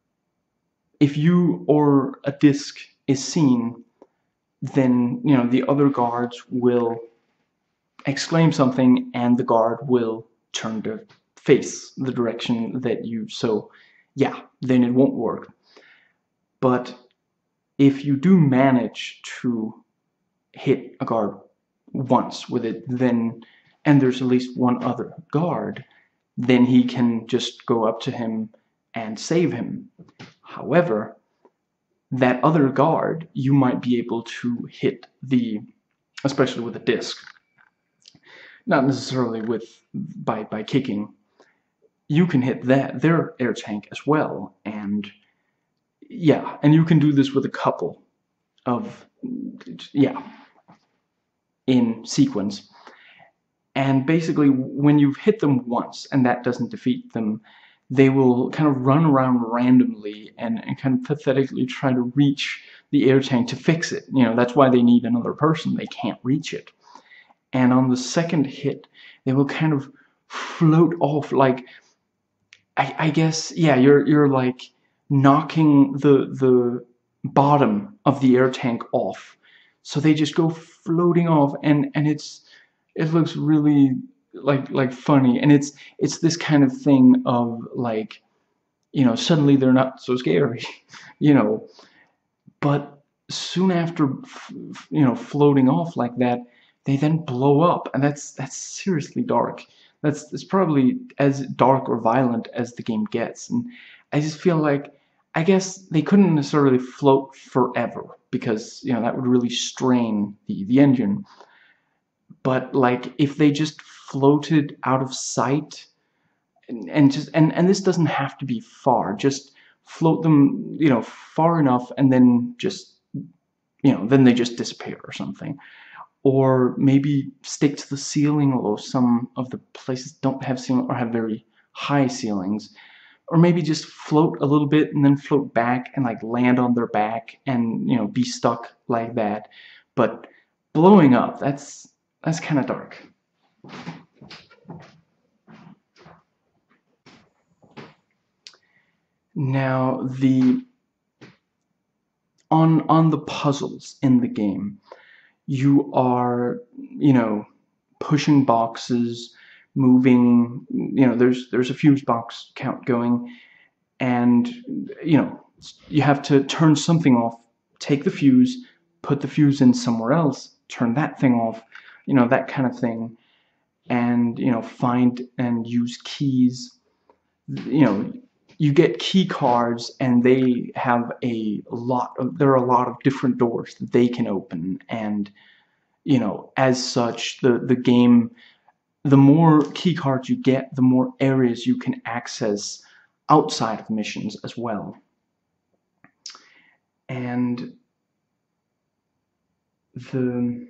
if you or a disc is seen, then you know the other guards will exclaim something and the guard will turn to face the direction that you, so yeah, then it won't work. But if you do manage to hit a guard once with it, then and there's at least one other guard, then he can just go up to him and save him. However, that other guard, you might be able to hit the, especially with a disc, not necessarily with by by kicking. You can hit that their air tank as well, and yeah, and you can do this with a couple of yeah in sequence. And basically, when you've hit them once and that doesn't defeat them, they will kind of run around randomly and, and kind of pathetically try to reach the air tank to fix it. You know, that's why they need another person. They can't reach it. And on the second hit, they will kind of float off like, I, I guess, yeah, you're you're like knocking the the bottom of the air tank off. So they just go floating off, and and it's it looks really like like funny, and it's it's this kind of thing of like, you know, suddenly they're not so scary, you know, but soon after, you know, floating off like that, they then blow up, and that's that's seriously dark. That's, that's probably as dark or violent as the game gets, and I just feel like, I guess they couldn't necessarily float forever because, you know, that would really strain the, the engine. But like if they just floated out of sight and, and just and, and this doesn't have to be far, just float them, you know, far enough and then just, you know, then they just disappear or something. Or maybe stick to the ceiling, although some of the places don't have ceiling or have very high ceilings. Or maybe just float a little bit and then float back and like land on their back and, you know, be stuck like that. But blowing up, that's that's kind of dark. Now the on on the puzzles in the game, you are, you know, pushing boxes, moving, you know, there's there's a fuse box count going, and you know, you have to turn something off, take the fuse, put the fuse in somewhere else, turn that thing off, you know, that kind of thing, and you know, find and use keys. You know, you get key cards, and they have a lot of, there are a lot of different doors that they can open, and you know, as such, the the game, the more key cards you get, the more areas you can access outside of missions as well. And the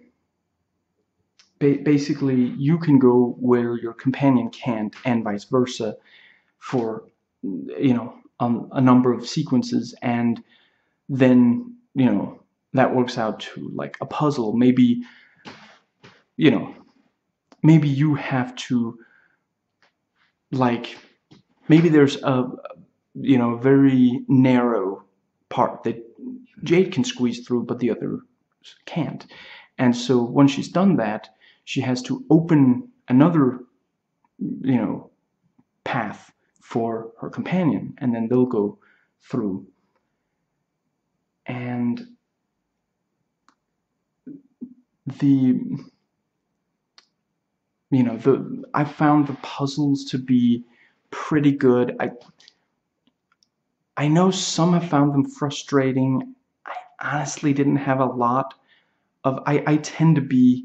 basically you can go where your companion can't, and vice versa, for, you know, um, a number of sequences, and then, you know, that works out to like a puzzle. Maybe, you know, maybe you have to, like, maybe there's a, you know, very narrow part that Jade can squeeze through, but the other can't. And so once she's done that, she has to open another, you know, path for her companion, and then they'll go through. And the, you know, the I found the puzzles to be pretty good. I I know some have found them frustrating. I honestly didn't have a lot of, I, I tend to be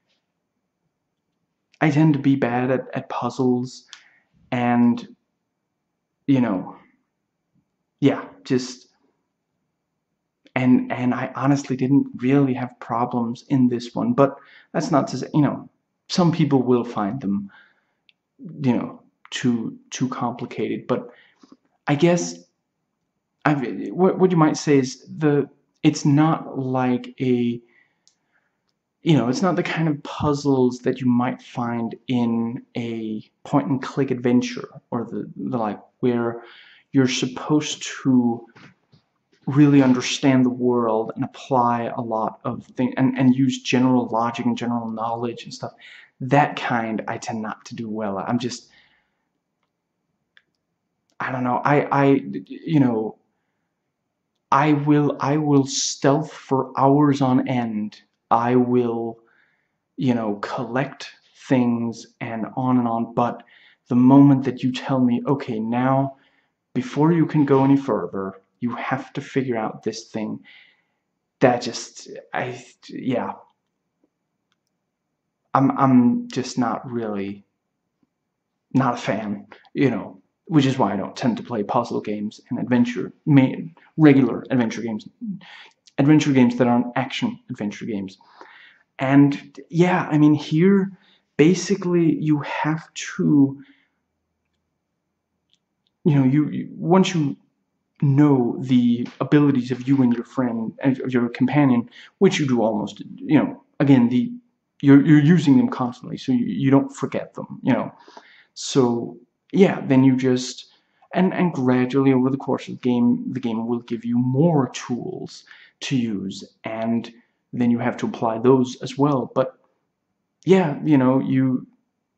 I tend to be bad at, at puzzles, and you know, yeah, just and and I honestly didn't really have problems in this one. But that's not to say, you know, some people will find them, you know, too too complicated. But I guess I've what what you might say is the it's not like a you know, it's not the kind of puzzles that you might find in a point and click adventure or the, the like, where you're supposed to really understand the world and apply a lot of things and, and use general logic and general knowledge and stuff. That kind I tend not to do well. I'm just, I don't know. I, I, you know, I will, I will stealth for hours on end. I will, you know, collect things and on and on. But the moment that you tell me, okay, now, before you can go any further, you have to figure out this thing, that just, I, yeah. I'm, I'm just not really, not a fan, you know, which is why I don't tend to play puzzle games and adventure, regular adventure games, adventure games that aren't action adventure games. And yeah, I mean, here, basically, you have to, you know, you, you once you know the abilities of you and your friend, and of your companion, which you do almost, you know, again, the you're you're using them constantly, so you, you don't forget them, you know. So yeah, then you just and and gradually over the course of the game, the game will give you more tools to use, and then you have to apply those as well. But yeah, you know, you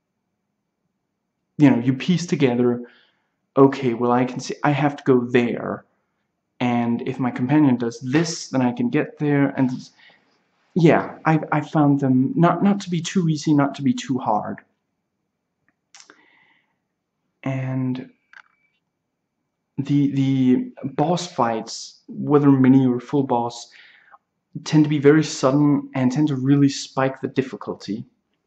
you know, you piece together, okay, well, I can see I have to go there, and if my companion does this, then I can get there. And yeah, I I found them not not to be too easy, not to be too hard. And the the boss fights, whether mini or full boss, tend to be very sudden and tend to really spike the difficulty.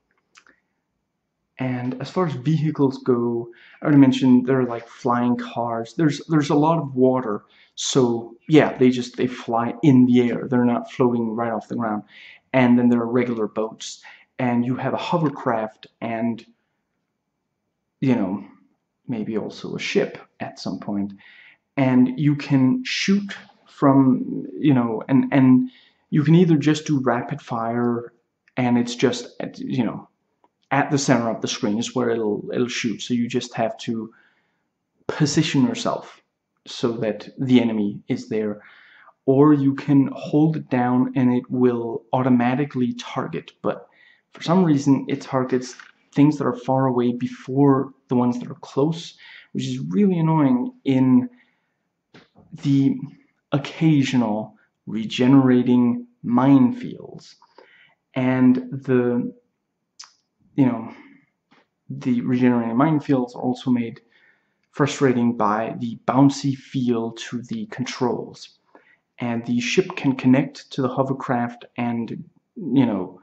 And as far as vehicles go, I already mentioned there are like flying cars. There's there's a lot of water, so yeah, they just they fly in the air. They're not floating right off the ground. And then there are regular boats, and you have a hovercraft, and you know, maybe also a ship at some point. And you can shoot from, you know, and and you can either just do rapid fire, and it's just at, you know, at the center of the screen is where it'll it'll shoot. So you just have to position yourself so that the enemy is there. Or you can hold it down and it will automatically target, but for some reason it targets things that are far away before the ones that are close, which is really annoying in the occasional regenerating minefields. And the you know the regenerating minefields are also made frustrating by the bouncy feel to the controls. And the ship can connect to the hovercraft, and you know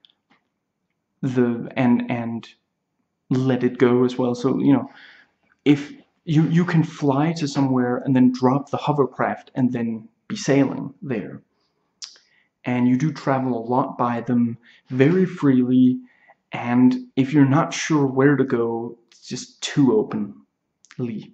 the and and let it go as well. So you know if you you can fly to somewhere and then drop the hovercraft and then be sailing there. And you do travel a lot by them very freely, and if you're not sure where to go, it's just too openly.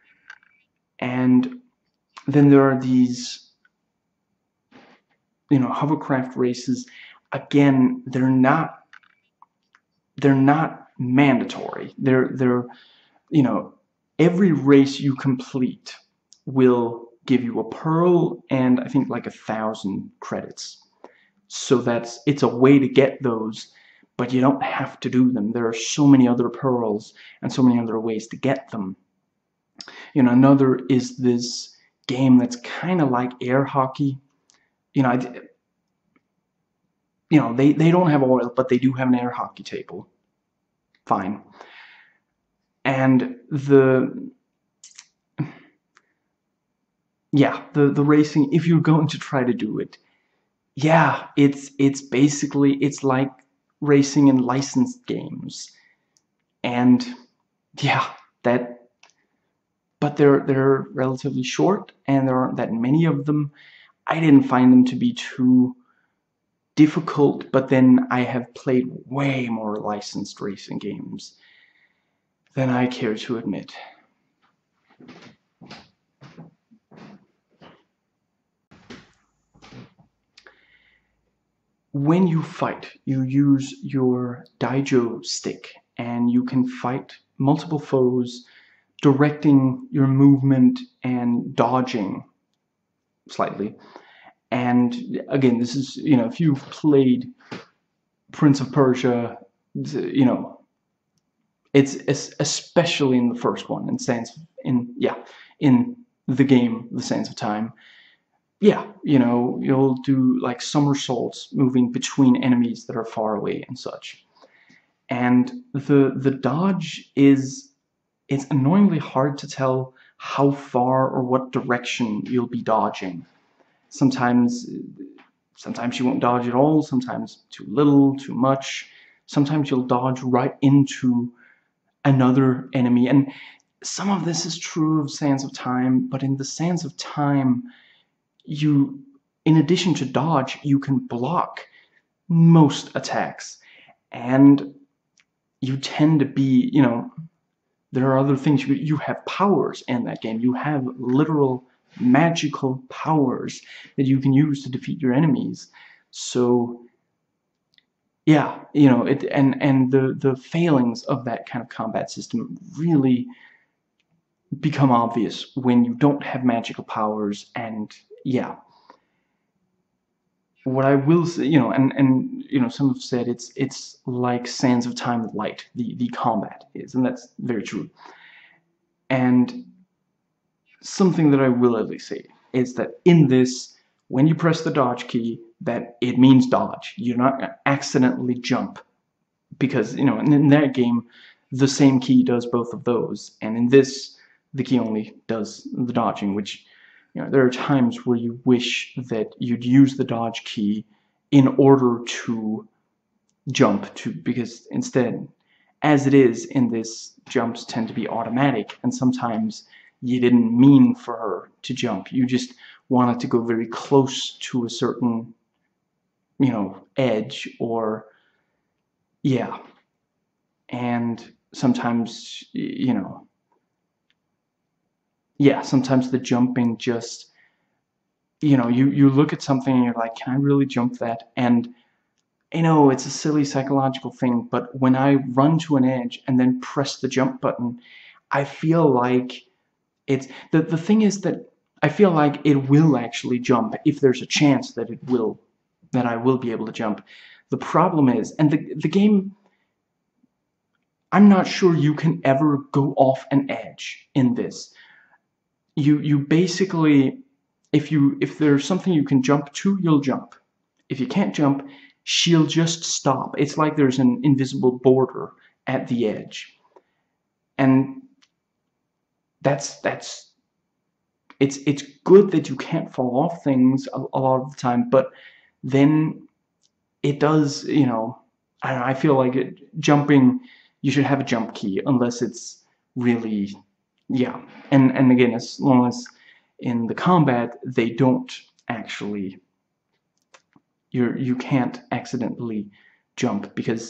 And then there are these, you know, hovercraft races. Again, they're not they're not mandatory. They're they're you know, every race you complete will give you a pearl and I think like a thousand credits. So that's it's a way to get those, but you don't have to do them. There are so many other pearls and so many other ways to get them. You know, another is this game that's kind of like air hockey. You know, I, you know, they, they don't have oil, but they do have an air hockey table. Fine. And the yeah, the the racing, if you're going to try to do it, yeah, it's it's basically it's like racing in licensed games. And yeah, that but they're they're relatively short and there aren't that many of them. I didn't find them to be too difficult, but then I have played way more licensed racing games than I care to admit. When you fight, you use your Daijo stick, and you can fight multiple foes, directing your movement and dodging slightly. And again, this is, you know, if you've played Prince of Persia, you know, it's, it's especially in the first one, in Sands, in yeah, in the game, The Sands of Time. Yeah, you know, you'll do like somersaults moving between enemies that are far away and such. And the the dodge is, it's annoyingly hard to tell how far or what direction you'll be dodging. Sometimes sometimes you won't dodge at all, sometimes too little, too much. Sometimes you'll dodge right into another enemy. And some of this is true of Sands of Time, but in the Sands of Time, you, in addition to dodge, you can block most attacks. And you tend to be, you know, there are other things. You, you have powers in that game. You have literal magical powers that you can use to defeat your enemies. So yeah, you know, it, and and the the failings of that kind of combat system really become obvious when you don't have magical powers. And yeah, what I will say, you know, and and you know, some have said it's it's like Sands of Time Lite, the the combat is, and that's very true. And something that I will at least say is that in this, when you press the dodge key, that it means dodge. You're not gonna accidentally jump, because, you know, in that game, the same key does both of those, and in this, the key only does the dodging, which, you know, there are times where you wish that you'd use the dodge key in order to jump, to because instead, as it is in this, jumps tend to be automatic, and sometimes you didn't mean for her to jump. You just wanted to go very close to a certain, you know, edge, or yeah. And sometimes, you know, yeah, sometimes the jumping just, you know, you, you look at something and you're like, can I really jump that? And, you know, it's a silly psychological thing, but when I run to an edge and then press the jump button, I feel like it's, the, the thing is that I feel like it will actually jump if there's a chance that it will, that I will be able to jump. The problem is, and the, the game, I'm not sure you can ever go off an edge in this. You you basically, if you if there's something you can jump to, you'll jump. If you can't jump, she'll just stop. It's like there's an invisible border at the edge. And that's that's it's it's good that you can't fall off things a, a lot of the time, but then it does, you know, I don't know, I feel like it, jumping, you should have a jump key unless it's really, yeah. And and again, as long as in the combat they don't actually, you're you can't accidentally jump, because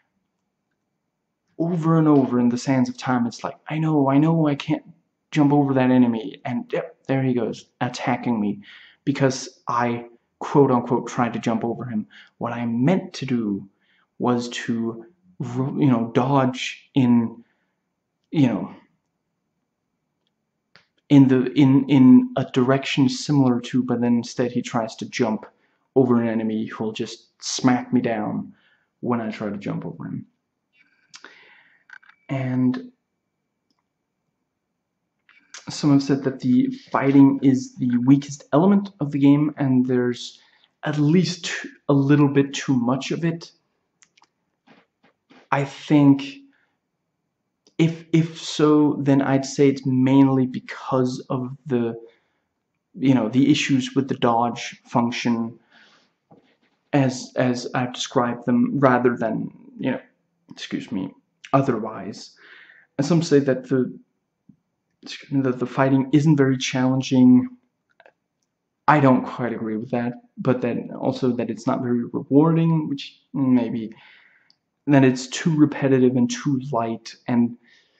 over and over in the Sands of Time, it's like, I know, I know I can't jump over that enemy, and yep, there he goes, attacking me, because I quote-unquote tried to jump over him. What I meant to do was to, you know, dodge in, you know, in the in in a direction similar to, but then instead he tries to jump over an enemy who will just smack me down when I try to jump over him. And some have said that the fighting is the weakest element of the game, and there's at least a little bit too much of it. I think if if so, then I'd say it's mainly because of the, you know, the issues with the dodge function as as I've described them, rather than, you know, excuse me, otherwise. And some say that the that the fighting isn't very challenging. I don't quite agree with that, but then also that it's not very rewarding, which maybe that it's too repetitive and too light, and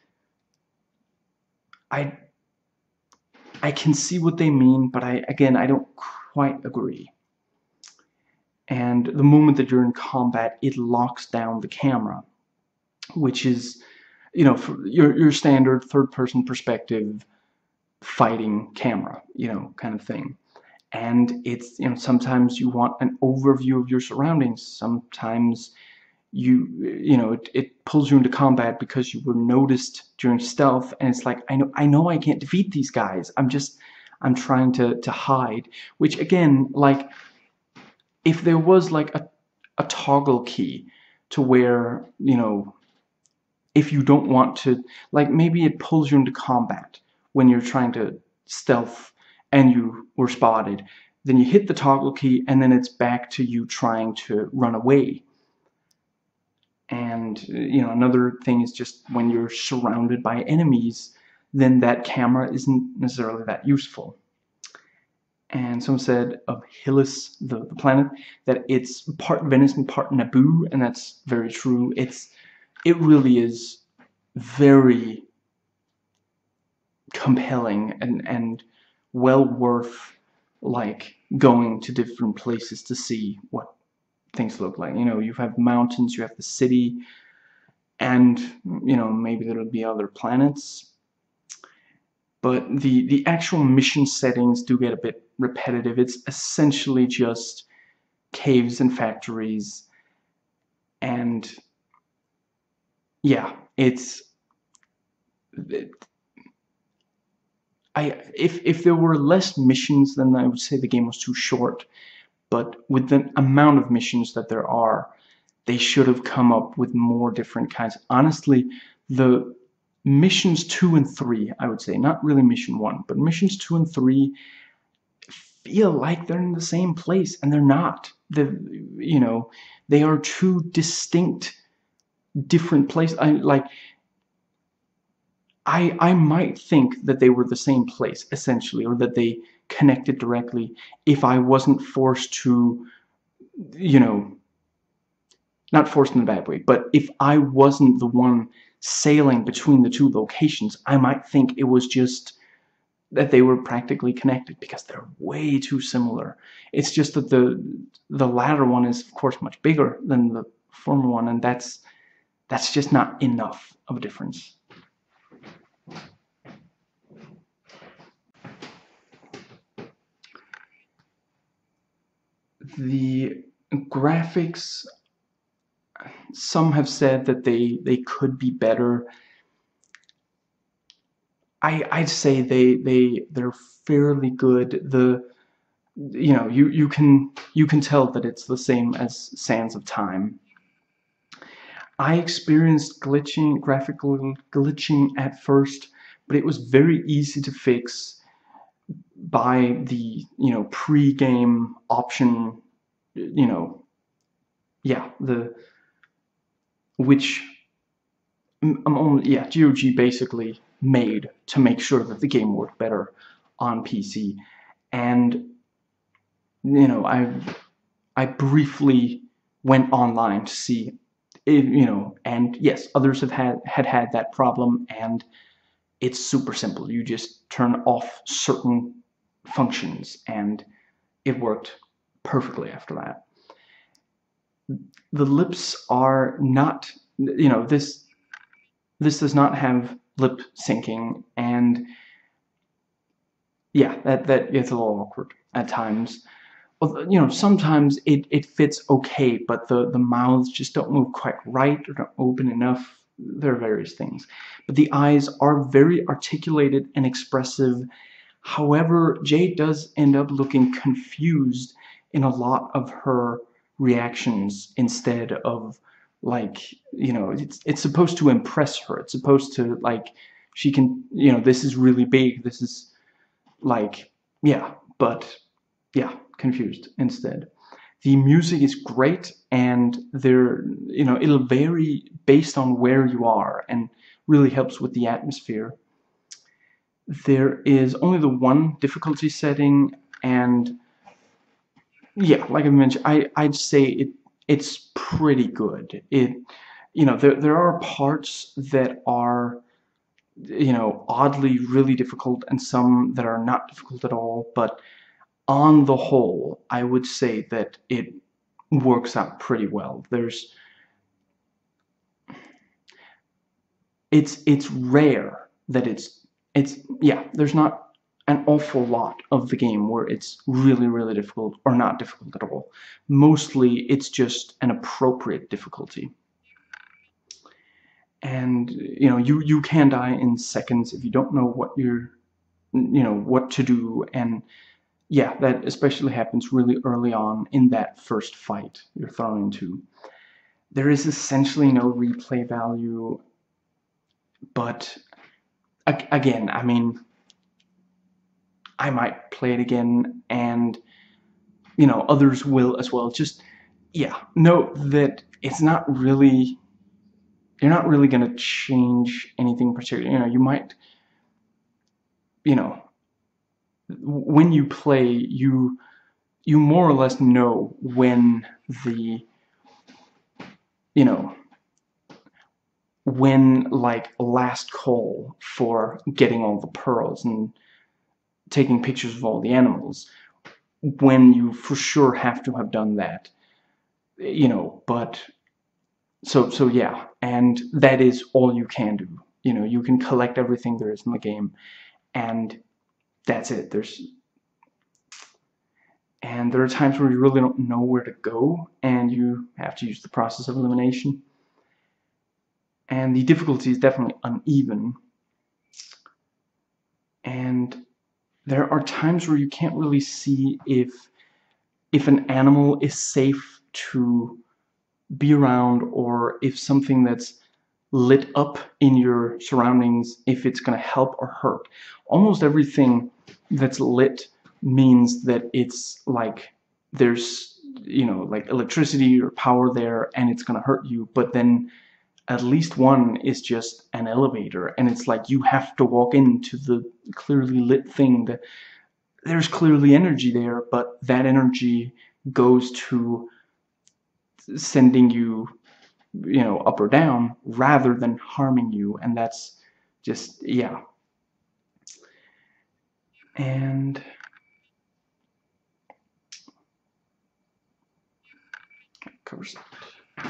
I I can see what they mean, but I again I don't quite agree. And the moment that you're in combat, it locks down the camera, which is, you know, for your your standard third-person perspective fighting camera, you know, kind of thing. And it's, you know, sometimes you want an overview of your surroundings. Sometimes you, you know, it, it pulls you into combat because you were noticed during stealth, and it's like, I know, I know I can't defeat these guys. I'm just, I'm trying to to hide. Which again, like, if there was like a a toggle key to where, you know, if you don't want to, like, maybe it pulls you into combat when you're trying to stealth and you were spotted, then you hit the toggle key and then it's back to you trying to run away. And, you know, another thing is just when you're surrounded by enemies, then that camera isn't necessarily that useful. And someone said of Hillis, the, the planet, that it's part Venice and part Naboo, and that's very true. It's it really is very compelling and and well worth like going to different places to see what things look like. You know, you have mountains, you have the city, and, you know, maybe there'll be other planets. But the the actual mission settings do get a bit repetitive. It's essentially just caves and factories, and yeah, it's it, I if if there were less missions, then I would say the game was too short. But with the amount of missions that there are, they should have come up with more different kinds. Honestly, the missions two and three, I would say, not really mission one, but missions two and three feel like they're in the same place, and they're not. The you know, they are two distinct, different places. I like. I I might think that they were the same place essentially, or that they connected directly, if I wasn't forced to, you know, not forced in a bad way, but if I wasn't the one sailing between the two locations, I might think it was just that they were practically connected, because they're way too similar. It's just that the the latter one is, of course, much bigger than the former one, and that's that's just not enough of a difference. The graphics, some have said that they they could be better. I I'd say they they they're fairly good. The you know, you you can you can tell that it's the same as Sands of Time. I experienced glitching, graphical glitching at first, but it was very easy to fix by the, you know, pre-game option, you know, yeah, the which I'm only, yeah, G O G basically made to make sure that the game worked better on P C. And, you know, I I briefly went online to see, you know, and yes, others have had had had that problem, and it's super simple. You just turn off certain functions, and it worked perfectly after that. The lips are not, you know, this this does not have lip syncing, and yeah, that that gets a little awkward at times. You know, sometimes it, it fits okay, but the, the mouths just don't move quite right or don't open enough. There are various things. But the eyes are very articulated and expressive. However, Jade does end up looking confused in a lot of her reactions instead of, like, you know, it's, it's supposed to impress her. It's supposed to, like, she can, you know, this is really big. This is, like, yeah, but yeah, confused instead. The music is great, and there, you know, it'll vary based on where you are, and really helps with the atmosphere. There is only the one difficulty setting. and yeah, like I mentioned, I I'd say it it's pretty good. It you know there there are parts that are you know oddly really difficult and some that are not difficult at all, but on the whole, I would say that it works out pretty well. There's it's it's rare that it's it's yeah, there's not an awful lot of the game where it's really really difficult or not difficult at all. Mostly it's just an appropriate difficulty. And you know, you you can die in seconds if you don't know what you're you know what to do, and yeah, that especially happens really early on in that first fight you're thrown into. There is essentially no replay value, but again, I mean, I might play it again, and you know, others will as well. Just yeah, note that it's not really you're not really going to change anything particular. You know, you might, you know, when you play, you you more or less know when the you know when like last call for getting all the pearls and taking pictures of all the animals, when you for sure have to have done that, you know, but so so yeah, and that is all you can do. You know, you can collect everything there is in the game, and that's it. There's and there are times where you really don't know where to go, and you have to use the process of elimination. And the difficulty is definitely uneven. And there are times where you can't really see if if an animal is safe to be around, or if something that's lit up in your surroundings, if it's going to help or hurt. Almost everything that's lit means that it's like there's you know like electricity or power there, and it's going to hurt you. But then at least one is just an elevator, and it's like you have to walk into the clearly lit thing. That there's clearly energy there, but that energy goes to sending you you know up or down rather than harming you, and that's just yeah. And covers it.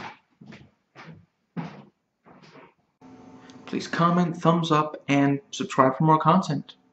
Please comment, thumbs up, and subscribe for more content.